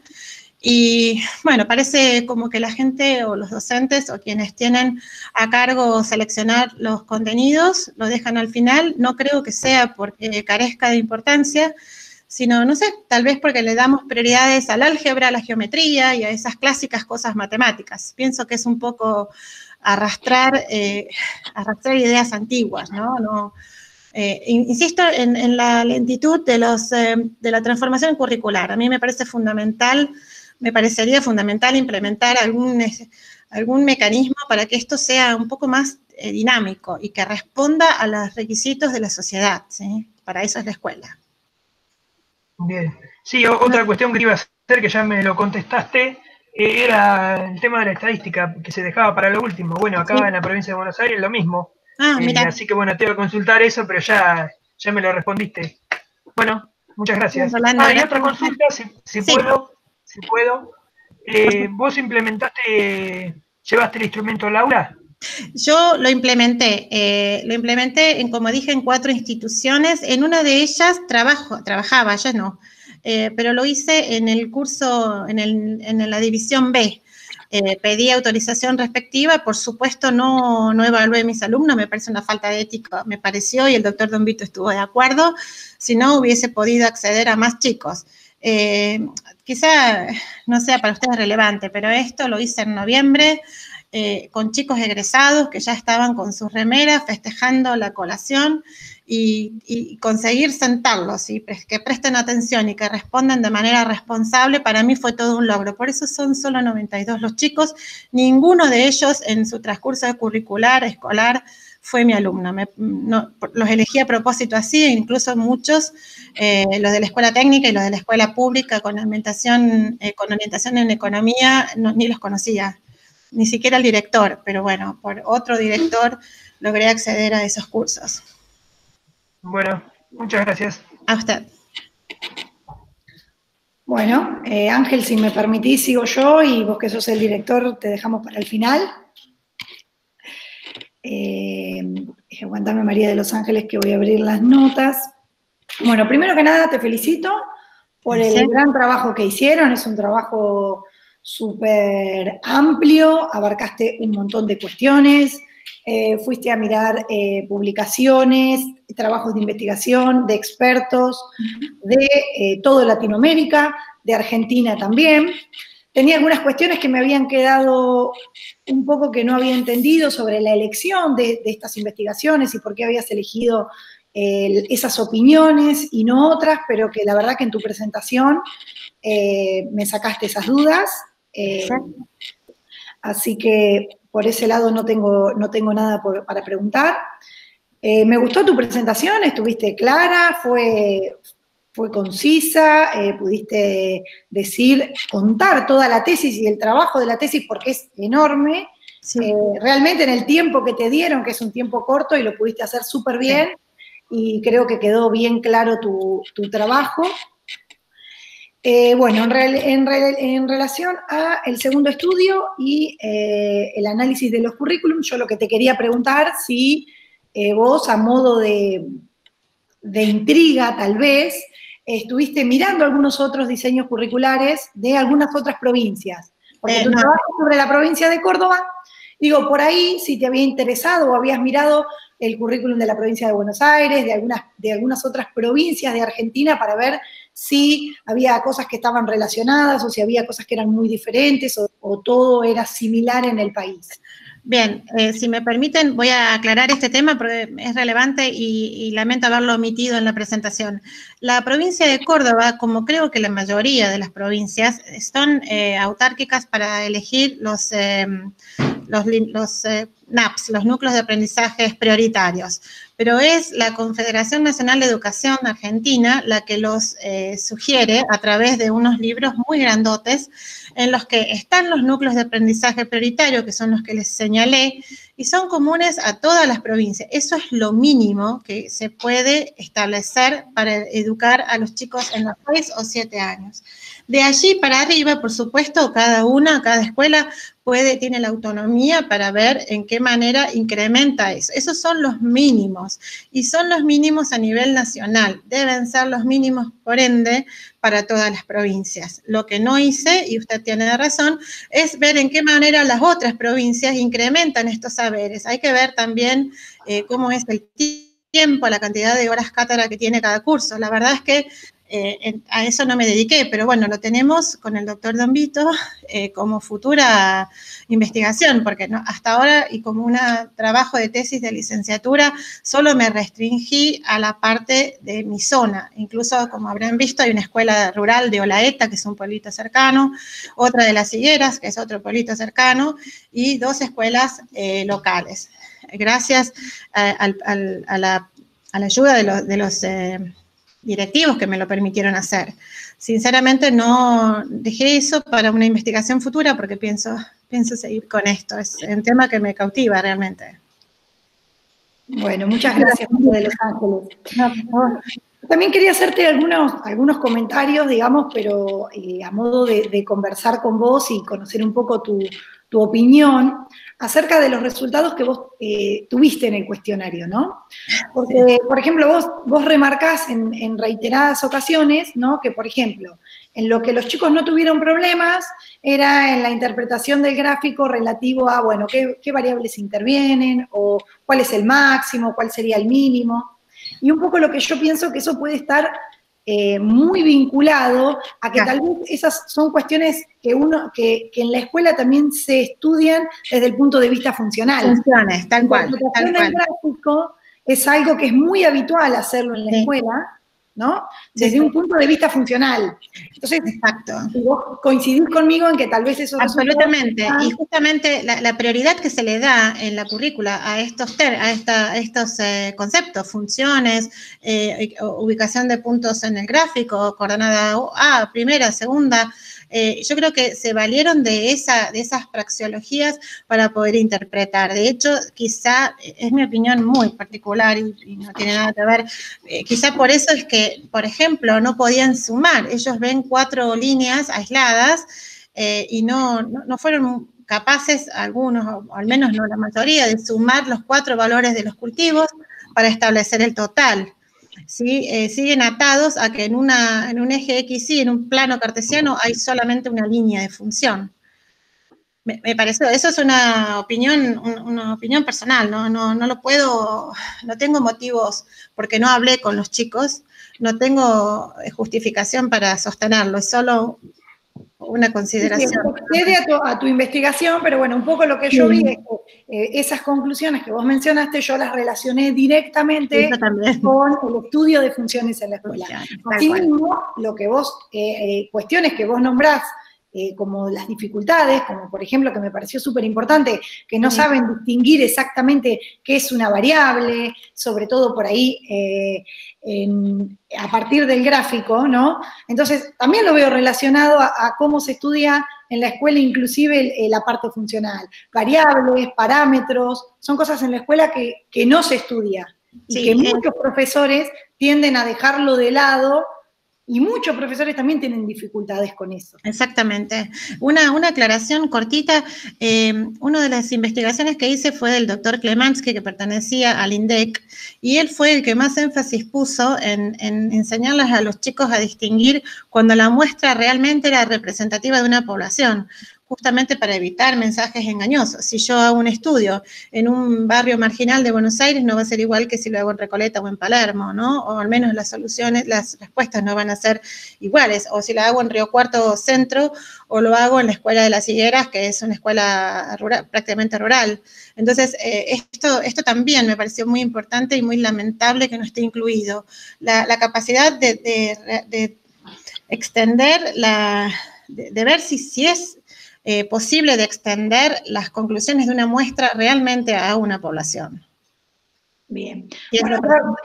Y bueno, parece como que la gente o los docentes o quienes tienen a cargo seleccionar los contenidos lo dejan al final. No creo que sea porque carezca de importancia, sino, no sé, tal vez porque le damos prioridades al álgebra, a la geometría y a esas clásicas cosas matemáticas. Pienso que es un poco arrastrar, eh, arrastrar ideas antiguas, ¿no? no eh, insisto en, en la lentitud de, los, eh, de la transformación curricular. A mí me parece fundamental, me parecería fundamental implementar algún, algún mecanismo para que esto sea un poco más eh, dinámico y que responda a los requisitos de la sociedad, ¿sí? Para eso es la escuela. Bien. Sí, otra no. cuestión que iba a hacer, que ya me lo contestaste, era el tema de la estadística, que se dejaba para lo último. Bueno, acá sí. en la provincia de Buenos Aires lo mismo. Ah, eh, mira. Así que bueno, te iba a consultar eso, pero ya, ya me lo respondiste. Bueno, muchas gracias. Rolando, ah, y otra consulta, si, si sí. puedo, si puedo. Eh, ¿Vos implementaste, llevaste el instrumento al aula? Yo lo implementé, eh, lo implementé, en, como dije, en cuatro instituciones. En una de ellas trabajo, trabajaba, ya no. Eh, pero lo hice en el curso, en, el, en la división B. Eh, pedí autorización respectiva, por supuesto no, no evalué a mis alumnos, me parece una falta de ética, me pareció, y el doctor Don Vito estuvo de acuerdo, si no hubiese podido acceder a más chicos. Eh, quizá no sea para ustedes relevante, pero esto lo hice en noviembre, eh, con chicos egresados que ya estaban con sus remeras festejando la colación, Y, y conseguir sentarlos y que presten atención y que respondan de manera responsable, para mí fue todo un logro. Por eso son solo noventa y dos los chicos, ninguno de ellos en su transcurso curricular, escolar, fue mi alumno. Me, no, los elegí a propósito así, incluso muchos, eh, los de la escuela técnica y los de la escuela pública con orientación, eh, con orientación en economía, no, ni los conocía, ni siquiera el director, pero bueno, por otro director logré acceder a esos cursos. Bueno, muchas gracias. A usted. Bueno, eh, Ángel, si me permitís, sigo yo, y vos que sos el director, te dejamos para el final. Eh, aguantame, María de los Ángeles, que voy a abrir las notas. Bueno, primero que nada te felicito por el sí. gran trabajo que hicieron, es un trabajo súper amplio, abarcaste un montón de cuestiones, eh, fuiste a mirar eh, publicaciones, trabajos de investigación, de expertos de eh, toda Latinoamérica, de Argentina también. Tenía algunas cuestiones que me habían quedado un poco que no había entendido sobre la elección de, de estas investigaciones y por qué habías elegido eh, esas opiniones y no otras, pero que la verdad que en tu presentación eh, me sacaste esas dudas. Eh, así que por ese lado no tengo, no tengo nada por, para preguntar. Eh, me gustó tu presentación, estuviste clara, fue... fue concisa, eh, pudiste decir, contar toda la tesis y el trabajo de la tesis porque es enorme. Sí. Eh, realmente en el tiempo que te dieron, que es un tiempo corto, y lo pudiste hacer súper bien, sí. Y creo que quedó bien claro tu, tu trabajo. Eh, bueno, en, re, en, re, en relación al segundo estudio y eh, el análisis de los currículums, yo lo que te quería preguntar, si eh, vos a modo de, de intriga tal vez, estuviste mirando algunos otros diseños curriculares de algunas otras provincias, porque eh, tu no. trabajo sobre la provincia de Córdoba, digo, por ahí, si te había interesado o habías mirado el currículum de la provincia de Buenos Aires, de algunas, de algunas otras provincias de Argentina, para ver si había cosas que estaban relacionadas o si había cosas que eran muy diferentes o, o todo era similar en el país. Bien, eh, si me permiten, voy a aclarar este tema porque es relevante y, y lamento haberlo omitido en la presentación. La provincia de Córdoba, como creo que la mayoría de las provincias, son eh, autárquicas para elegir los, eh, los, los eh, N A Ps, los núcleos de aprendizajes prioritarios, pero es la Confederación Nacional de Educación Argentina la que los eh, sugiere a través de unos libros muy grandotes en los que están los núcleos de aprendizaje prioritario, que son los que les señalé, y son comunes a todas las provincias. Eso es lo mínimo que se puede establecer para educar a los chicos en los seis o siete años. De allí para arriba, por supuesto, cada una, cada escuela puede, tiene la autonomía para ver en qué manera incrementa eso. Esos son los mínimos, y son los mínimos a nivel nacional. Deben ser los mínimos, por ende, para todas las provincias. Lo que no hice, y usted tiene razón, es ver en qué manera las otras provincias incrementan estos saberes. Hay que ver también eh, cómo es el tiempo, la cantidad de horas cátedra que tiene cada curso. La verdad es que Eh, a eso no me dediqué, pero bueno, lo tenemos con el doctor Don Vito eh, como futura investigación, porque no, hasta ahora y como un trabajo de tesis de licenciatura solo me restringí a la parte de mi zona. Incluso, como habrán visto, hay una escuela rural de Olaeta, que es un pueblito cercano, otra de Las Higueras, que es otro pueblito cercano, y dos escuelas eh, locales. Gracias a, a, a, a, la, a la ayuda de los... De los eh, directivos que me lo permitieron hacer. Sinceramente no dejé eso para una investigación futura porque pienso, pienso seguir con esto. Es un tema que me cautiva realmente. Bueno, muchas gracias, de Los Ángeles. No, por favor. También quería hacerte algunos, algunos comentarios, digamos, pero eh, a modo de, de conversar con vos y conocer un poco tu, tu opinión acerca de los resultados que vos eh, tuviste en el cuestionario, ¿no? Porque, por ejemplo, vos, vos remarcás en, en reiteradas ocasiones, ¿no?, que, por ejemplo, en lo que los chicos no tuvieron problemas era en la interpretación del gráfico relativo a, bueno, qué, qué variables intervienen, o cuál es el máximo, cuál sería el mínimo. Y un poco lo que yo pienso que eso puede estar eh, muy vinculado a que tal vez esas son cuestiones que uno que, que en la escuela también se estudian desde el punto de vista funcional. Funciones, tal cual. La interpretación del gráfico es algo que es muy habitual hacerlo en la sí. escuela, ¿no? Desde sí, un punto de vista funcional. Entonces, exacto. Vos coincidís conmigo en que tal vez eso... Absolutamente, y justamente la, la prioridad que se le da en la currícula a estos, ter, a esta, a estos eh, conceptos, funciones, eh, ubicación de puntos en el gráfico, coordenada A, primera, segunda, eh, yo creo que se valieron de, esa, de esas praxeologías para poder interpretar. De hecho, quizá, es mi opinión muy particular y, y no tiene nada que ver, eh, quizá por eso es que, por ejemplo, no podían sumar. Ellos ven cuatro líneas aisladas eh, y no, no, no fueron capaces, algunos, o al menos no la mayoría, de sumar los cuatro valores de los cultivos para establecer el total. ¿sí? Eh, siguen atados a que en, una, en un eje X Y, en un plano cartesiano, hay solamente una línea de función. Me, me parece, eso es una opinión, un, una opinión personal, ¿no? No, no lo puedo, no tengo motivos, porque no hablé con los chicos, no tengo justificación para sostenerlo, es solo una consideración. Sí, accede a tu, a tu investigación, pero bueno, un poco lo que yo sí. vi es que eh, esas conclusiones que vos mencionaste, yo las relacioné directamente con el estudio de funciones en la escuela. Asimismo, lo que vos, eh, eh, cuestiones que vos nombrás, Eh, como las dificultades, como por ejemplo, que me pareció súper importante, que no sí. saben distinguir exactamente qué es una variable, sobre todo por ahí eh, en, a partir del gráfico, ¿no? Entonces, también lo veo relacionado a, a cómo se estudia en la escuela, inclusive el, la parte funcional. Variables, parámetros, son cosas en la escuela que, que no se estudia, y sí, que eh. muchos profesores tienden a dejarlo de lado. Y muchos profesores también tienen dificultades con eso. Exactamente. Una, una aclaración cortita. Eh, una de las investigaciones que hice fue del doctor Klemansky, que pertenecía al INDEC, y él fue el que más énfasis puso en, en enseñarles a los chicos a distinguir cuando la muestra realmente era representativa de una población, justamente para evitar mensajes engañosos. Si yo hago un estudio en un barrio marginal de Buenos Aires, no va a ser igual que si lo hago en Recoleta o en Palermo, ¿no? O al menos las soluciones, las respuestas no van a ser iguales. O si lo hago en Río Cuarto Centro, o lo hago en la Escuela de las Higueras, que es una escuela rural, prácticamente rural. Entonces, eh, esto, esto también me pareció muy importante y muy lamentable que no esté incluido. La, la capacidad de, de, de extender, la, de, de ver si, si es Eh, posible de extender las conclusiones de una muestra realmente a una población. Bien. Bueno, otro,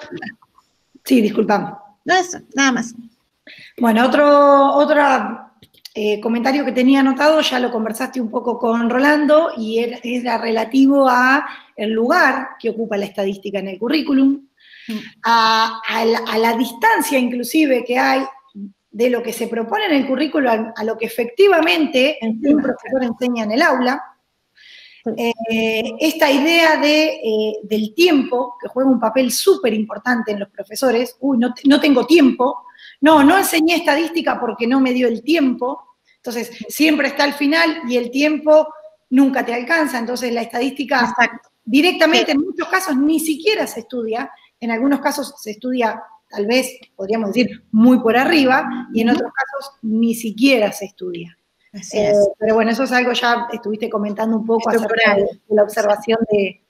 sí, disculpame. No, eso, nada más. Bueno, otro, otro eh, comentario que tenía anotado, ya lo conversaste un poco con Rolando, y era, era relativo a el lugar que ocupa la estadística en el currículum, mm. a, a, la, a la distancia inclusive que hay de lo que se propone en el currículo a, a lo que efectivamente un profesor enseña en el aula. Eh, esta idea de, eh, del tiempo, que juega un papel súper importante en los profesores, uy, no, no tengo tiempo, no, no enseñé estadística porque no me dio el tiempo, entonces siempre está al final y el tiempo nunca te alcanza, entonces la estadística Exacto. directamente, sí. en muchos casos ni siquiera se estudia, en algunos casos se estudia tal vez, podríamos decir, muy por arriba, y en otros casos ni siquiera se estudia. Así eh, es. Pero bueno, eso es algo ya estuviste comentando un poco acerca de, de la observación de,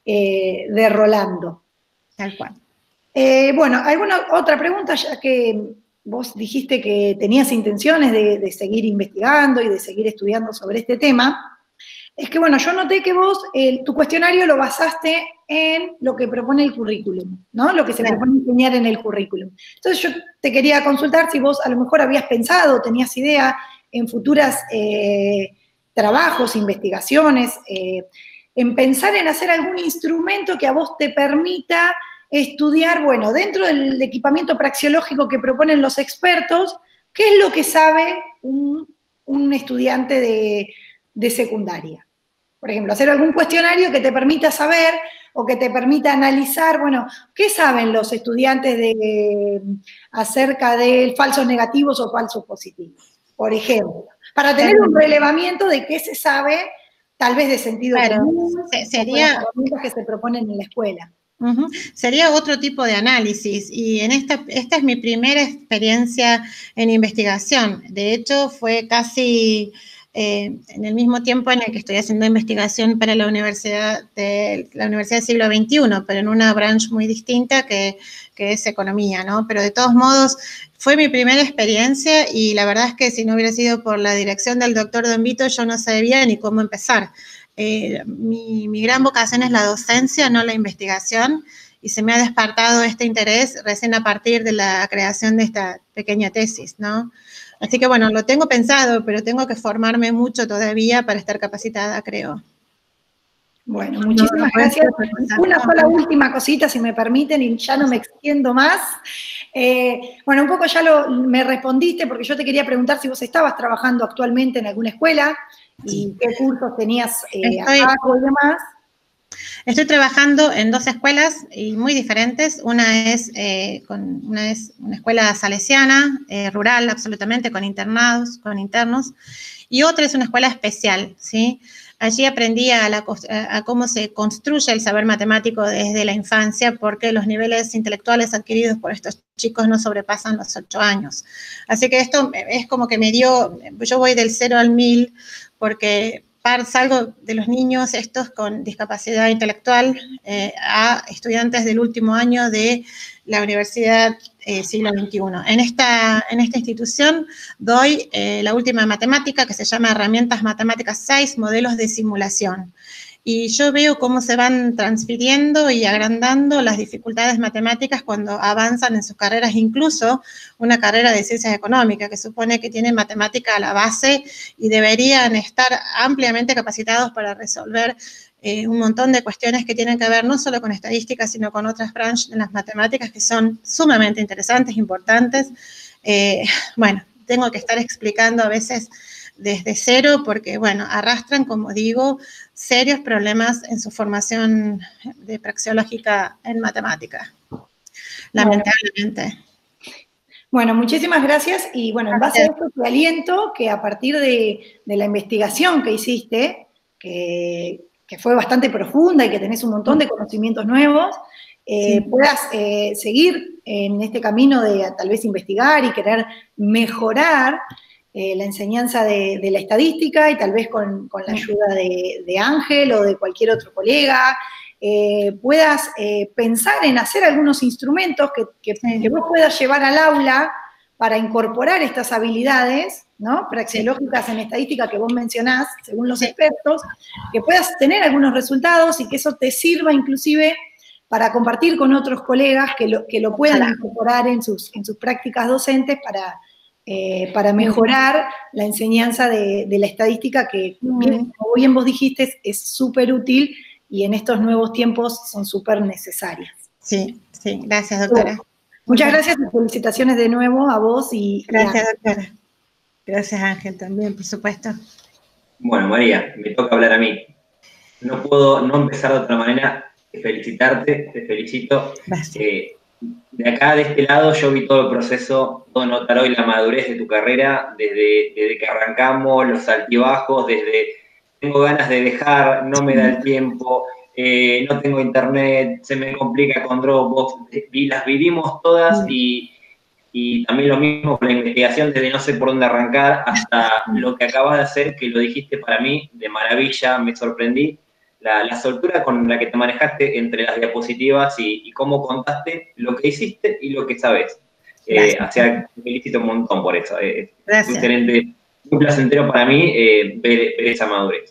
eh, de Rolando. Tal cual. Eh, bueno, ¿alguna otra pregunta? Ya que vos dijiste que tenías intenciones de, de seguir investigando y de seguir estudiando sobre este tema. Es que, bueno, yo noté que vos, eh, tu cuestionario lo basaste en lo que propone el currículum, ¿no? Lo que se claro. propone enseñar en el currículum. Entonces yo te quería consultar si vos a lo mejor habías pensado, tenías idea en futuras eh, trabajos, investigaciones, eh, en pensar en hacer algún instrumento que a vos te permita estudiar, bueno, dentro del equipamiento praxeológico que proponen los expertos, qué es lo que sabe un, un estudiante de, de secundaria. Por ejemplo, hacer algún cuestionario que te permita saber o que te permita analizar, bueno, ¿qué saben los estudiantes de, acerca de falsos negativos o falsos positivos? Por ejemplo, para tener un relevamiento de qué se sabe, tal vez de sentido claro, común, sería, o las herramientas que se proponen en la escuela. Uh-huh. Sería otro tipo de análisis, y en esta, esta es mi primera experiencia en investigación. De hecho, fue casi... Eh, en el mismo tiempo en el que estoy haciendo investigación para la Universidad de la Universidad del Siglo veintiuno, pero en una branch muy distinta que, que es economía, ¿no? Pero de todos modos, fue mi primera experiencia, y la verdad es que si no hubiera sido por la dirección del doctor Don Vito, yo no sabía ni cómo empezar. Eh, mi, mi gran vocación es la docencia, no la investigación, y se me ha despertado este interés recién a partir de la creación de esta pequeña tesis, ¿no? Así que, bueno, lo tengo pensado, pero tengo que formarme mucho todavía para estar capacitada, creo. Bueno, muchísimas no, gracias. Una sola última cosita, si me permiten, y ya no me extiendo más. Eh, bueno, un poco ya lo, me respondiste, porque yo te quería preguntar si vos estabas trabajando actualmente en alguna escuela y qué cursos tenías eh, Estoy, a cargo y demás. Estoy trabajando en dos escuelas y muy diferentes. Una es, eh, con, una, es una escuela salesiana, eh, rural absolutamente, con internados, con internos, y otra es una escuela especial, ¿sí? Allí aprendí a, la, a cómo se construye el saber matemático desde la infancia, porque los niveles intelectuales adquiridos por estos chicos no sobrepasan los ocho años. Así que esto es como que me dio, yo voy del cero al mil, porque salgo de los niños estos con discapacidad intelectual eh, a estudiantes del último año de la Universidad eh, Siglo veintiuno. En esta, en esta institución doy eh, la última matemática que se llama Herramientas Matemáticas seis, Modelos de Simulación. Y yo veo cómo se van transfiriendo y agrandando las dificultades matemáticas cuando avanzan en sus carreras, incluso una carrera de ciencias económicas, que supone que tienen matemática a la base y deberían estar ampliamente capacitados para resolver eh, un montón de cuestiones que tienen que ver no solo con estadística, sino con otras branches de las matemáticas que son sumamente interesantes, importantes. Eh, bueno, tengo que estar explicando a veces desde cero porque, bueno, arrastran, como digo, serios problemas en su formación de praxeológica en matemática, lamentablemente. Bueno, muchísimas gracias y, bueno, en base a esto te aliento que a partir de, de la investigación que hiciste, que, que fue bastante profunda y que tenés un montón de conocimientos nuevos, eh, sí. puedas eh, seguir en este camino de tal vez investigar y querer mejorar Eh, la enseñanza de, de la estadística y tal vez con, con la ayuda de, de Ángel o de cualquier otro colega, eh, puedas eh, pensar en hacer algunos instrumentos que, que, sí. que vos puedas llevar al aula para incorporar estas habilidades, ¿no? Praxeológicas sí. en estadística que vos mencionás, según los sí. expertos, que puedas tener algunos resultados y que eso te sirva inclusive para compartir con otros colegas que lo, que lo puedan Ojalá. incorporar en sus, en sus prácticas docentes para... Eh, para mejorar la enseñanza de, de la estadística que, bien, como bien vos dijiste, es súper útil y en estos nuevos tiempos son súper necesarias. Sí, sí, gracias, doctora. Bueno, muchas gracias y felicitaciones de nuevo a vos y... Gracias, y a... doctora. Gracias, Ángel, también, por supuesto. Bueno, María, me toca hablar a mí. No puedo no empezar de otra manera que felicitarte, te felicito. Gracias. Eh, De acá, de este lado, yo vi todo el proceso, puedo notar hoy la madurez de tu carrera, desde, desde que arrancamos, los altibajos, desde tengo ganas de dejar, no me da el tiempo, eh, no tengo internet, se me complica con Dropbox, las vivimos todas y, y también lo mismo con la investigación, desde no sé por dónde arrancar hasta lo que acabas de hacer, que lo dijiste para mí de maravilla, me sorprendí. La, la soltura con la que te manejaste entre las diapositivas y, y cómo contaste lo que hiciste y lo que sabes. Eh, o sea, te felicito un montón por eso. Eh, es excelente, muy placentero para mí eh, ver, ver esa madurez.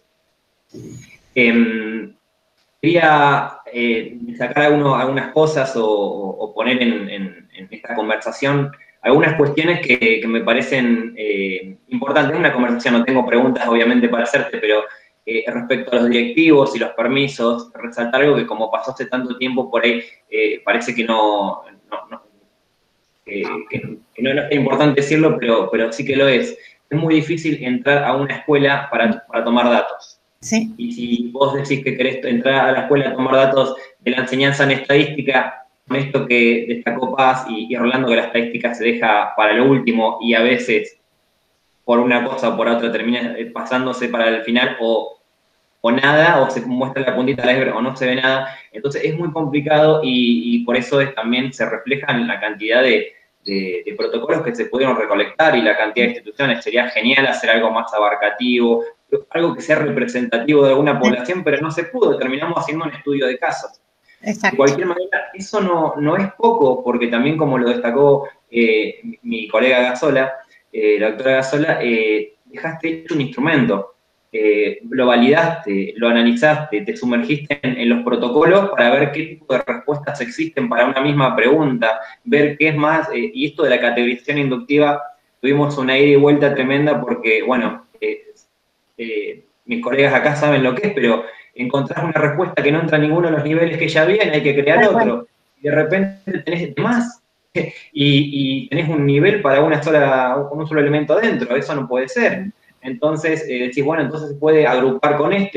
Eh, quería eh, sacar alguno, algunas cosas o, o poner en, en, en esta conversación algunas cuestiones que, que me parecen eh, importantes. Es una conversación, no tengo preguntas obviamente para hacerte, pero Eh, respecto a los directivos y los permisos, resaltar algo que como pasó hace tanto tiempo por ahí, eh, parece que no, no, no eh, que, que no, no es importante decirlo, pero, pero sí que lo es. Es muy difícil entrar a una escuela para, para tomar datos. Sí. Y si vos decís que querés entrar a la escuela a tomar datos de la enseñanza en estadística, con esto que destacó Paz y, y Rolando, que la estadística se deja para lo último y a veces por una cosa o por otra termina pasándose para el final o, o nada, o se muestra la puntita del iceberg o no se ve nada. Entonces es muy complicado y, y por eso es, también se refleja en la cantidad de, de, de protocolos que se pudieron recolectar y la cantidad de instituciones. Sería genial hacer algo más abarcativo, algo que sea representativo de alguna población, pero no se pudo. Terminamos haciendo un estudio de casos. Exacto. De cualquier manera, eso no, no es poco, porque también como lo destacó eh, mi, mi colega Gasola, Eh, la doctora Gasola, eh, dejaste hecho un instrumento, eh, lo validaste, lo analizaste, te sumergiste en, en los protocolos para ver qué tipo de respuestas existen para una misma pregunta, ver qué es más, eh, y esto de la categorización inductiva, tuvimos una ida y vuelta tremenda porque, bueno, eh, eh, mis colegas acá saben lo que es, pero encontrás una respuesta que no entra en ninguno de los niveles que ya había y hay que crear otro, y de repente tenés más. Y, y tenés un nivel para una sola, un solo elemento adentro, eso no puede ser. Entonces, eh, decís, bueno, entonces se puede agrupar con este. Y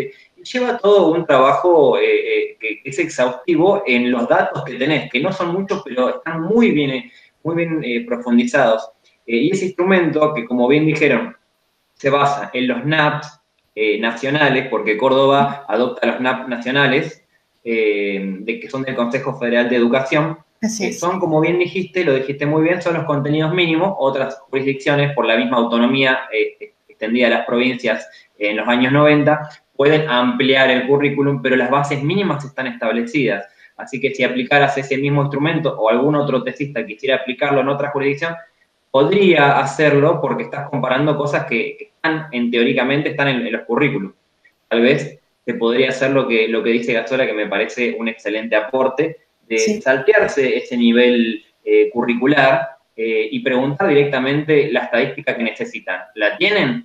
lleva todo un trabajo eh, eh, que es exhaustivo en los datos que tenés, que no son muchos, pero están muy bien, muy bien eh, profundizados. Eh, y ese instrumento, que como bien dijeron, se basa en los N A Ps eh, nacionales, porque Córdoba adopta los N A Ps nacionales, eh, de, que son del Consejo Federal de Educación, que son, como bien dijiste, lo dijiste muy bien, son los contenidos mínimos. Otras jurisdicciones, por la misma autonomía eh, extendida a las provincias en los años noventa, pueden ampliar el currículum, pero las bases mínimas están establecidas. Así que si aplicaras ese mismo instrumento o algún otro tesista quisiera aplicarlo en otra jurisdicción, podría hacerlo porque estás comparando cosas que, que están, en teóricamente, están en, en los currículums. Tal vez se podría hacer lo que, lo que dice Gazzola, que me parece un excelente aporte, de sí. saltearse ese nivel eh, curricular eh, y preguntar directamente la estadística que necesitan. ¿La tienen?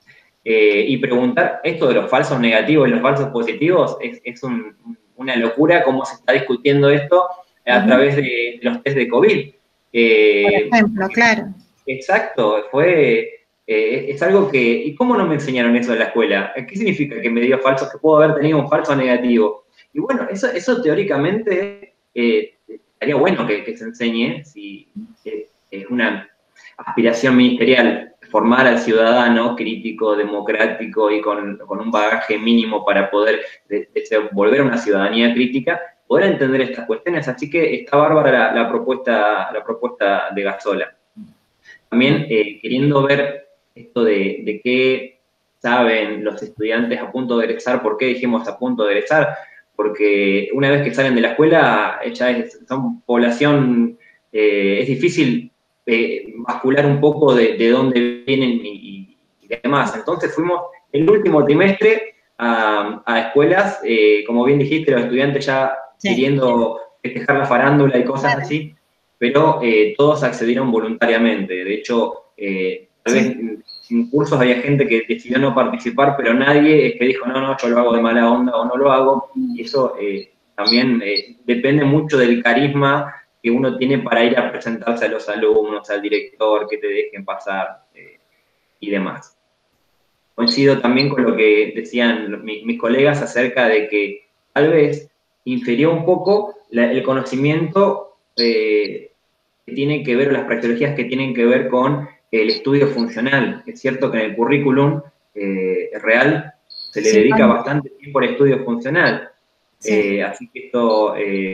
Eh, y preguntar esto de los falsos negativos y los falsos positivos es, es un, una locura cómo se está discutiendo esto a uh-huh. través de los test de COVID. Eh, Por ejemplo, claro. Exacto, fue, eh, es algo que, ¿y cómo no me enseñaron eso en la escuela? ¿Qué significa que me dio falsos, que puedo haber tenido un falso negativo? Y bueno, eso, eso teóricamente eh, estaría bueno que, que se enseñe, si eh, es una aspiración ministerial, formar al ciudadano crítico, democrático y con, con un bagaje mínimo para poder desenvolver una ciudadanía crítica, poder entender estas cuestiones. Así que está bárbara la, la, propuesta, la propuesta de Gazzola. También eh, queriendo ver esto de, de qué saben los estudiantes a punto de egresar, ¿por qué dijimos a punto de egresar? Porque una vez que salen de la escuela, ya es, son población, eh, es difícil eh, bascular un poco de, de dónde vienen y, y demás. Entonces fuimos el último trimestre a, a escuelas, eh, como bien dijiste, los estudiantes ya sí. queriendo festejar la farándula y cosas claro. así, pero eh, todos accedieron voluntariamente. De hecho, eh, tal vez sí. en cursos había gente que decidió no participar, pero nadie es que dijo, no, no, yo lo hago de mala onda o no lo hago. Y eso eh, también eh, depende mucho del carisma que uno tiene para ir a presentarse a los alumnos, al director, que te dejen pasar eh, y demás. Coincido también con lo que decían mis, mis colegas acerca de que tal vez infirió un poco la, el conocimiento eh, que tiene que ver, o las praxeologías que tienen que ver con el estudio funcional. Es cierto que en el currículum eh, real se le sí, dedica vale. bastante tiempo al estudio funcional. Sí. Eh, así que esto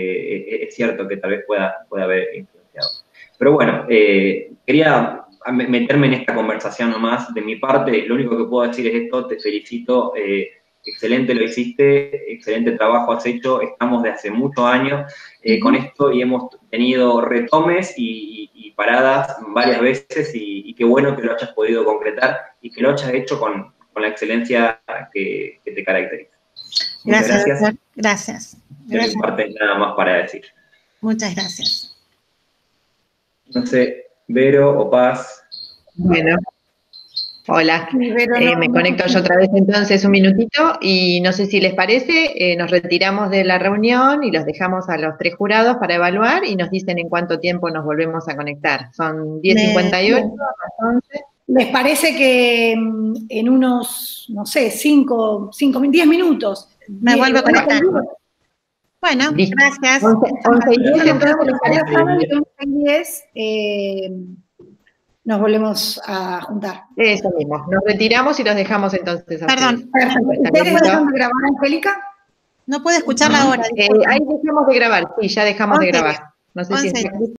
eh, es cierto que tal vez pueda, pueda haber influenciado. Pero bueno, eh, quería meterme en esta conversación nomás. De mi parte, lo único que puedo decir es esto: te felicito, eh, excelente lo hiciste, excelente trabajo has hecho, estamos de hace muchos años eh, uh-huh. con esto y hemos tenido retomes y, y, y paradas varias veces y, y qué bueno que lo hayas podido concretar y que lo hayas hecho con, con la excelencia que, que te caracteriza. Gracias, gracias. Doctor. Gracias. De mi parte, nada más para decir. Muchas gracias. No sé, Vero o Paz. Bueno, hola. Eh, me conecto yo otra vez entonces un minutito y no sé si les parece, eh, nos retiramos de la reunión y los dejamos a los tres jurados para evaluar y nos dicen en cuánto tiempo nos volvemos a conectar. Son diez cincuenta y ocho, a las once. ¿Les parece que en unos, no sé, cinco, cinco, diez minutos? Me vuelvo a conectar. Bueno, listo. Gracias. once y diez, entonces les parece once y diez, eh, nos volvemos a juntar. Eso mismo, nos retiramos y los dejamos entonces. Perdón. ¿Ustedes dejan de grabar, Angélica? No puede escucharla ahora. Eh, ahí dejamos de grabar, sí, ya dejamos once, de grabar. No sé si es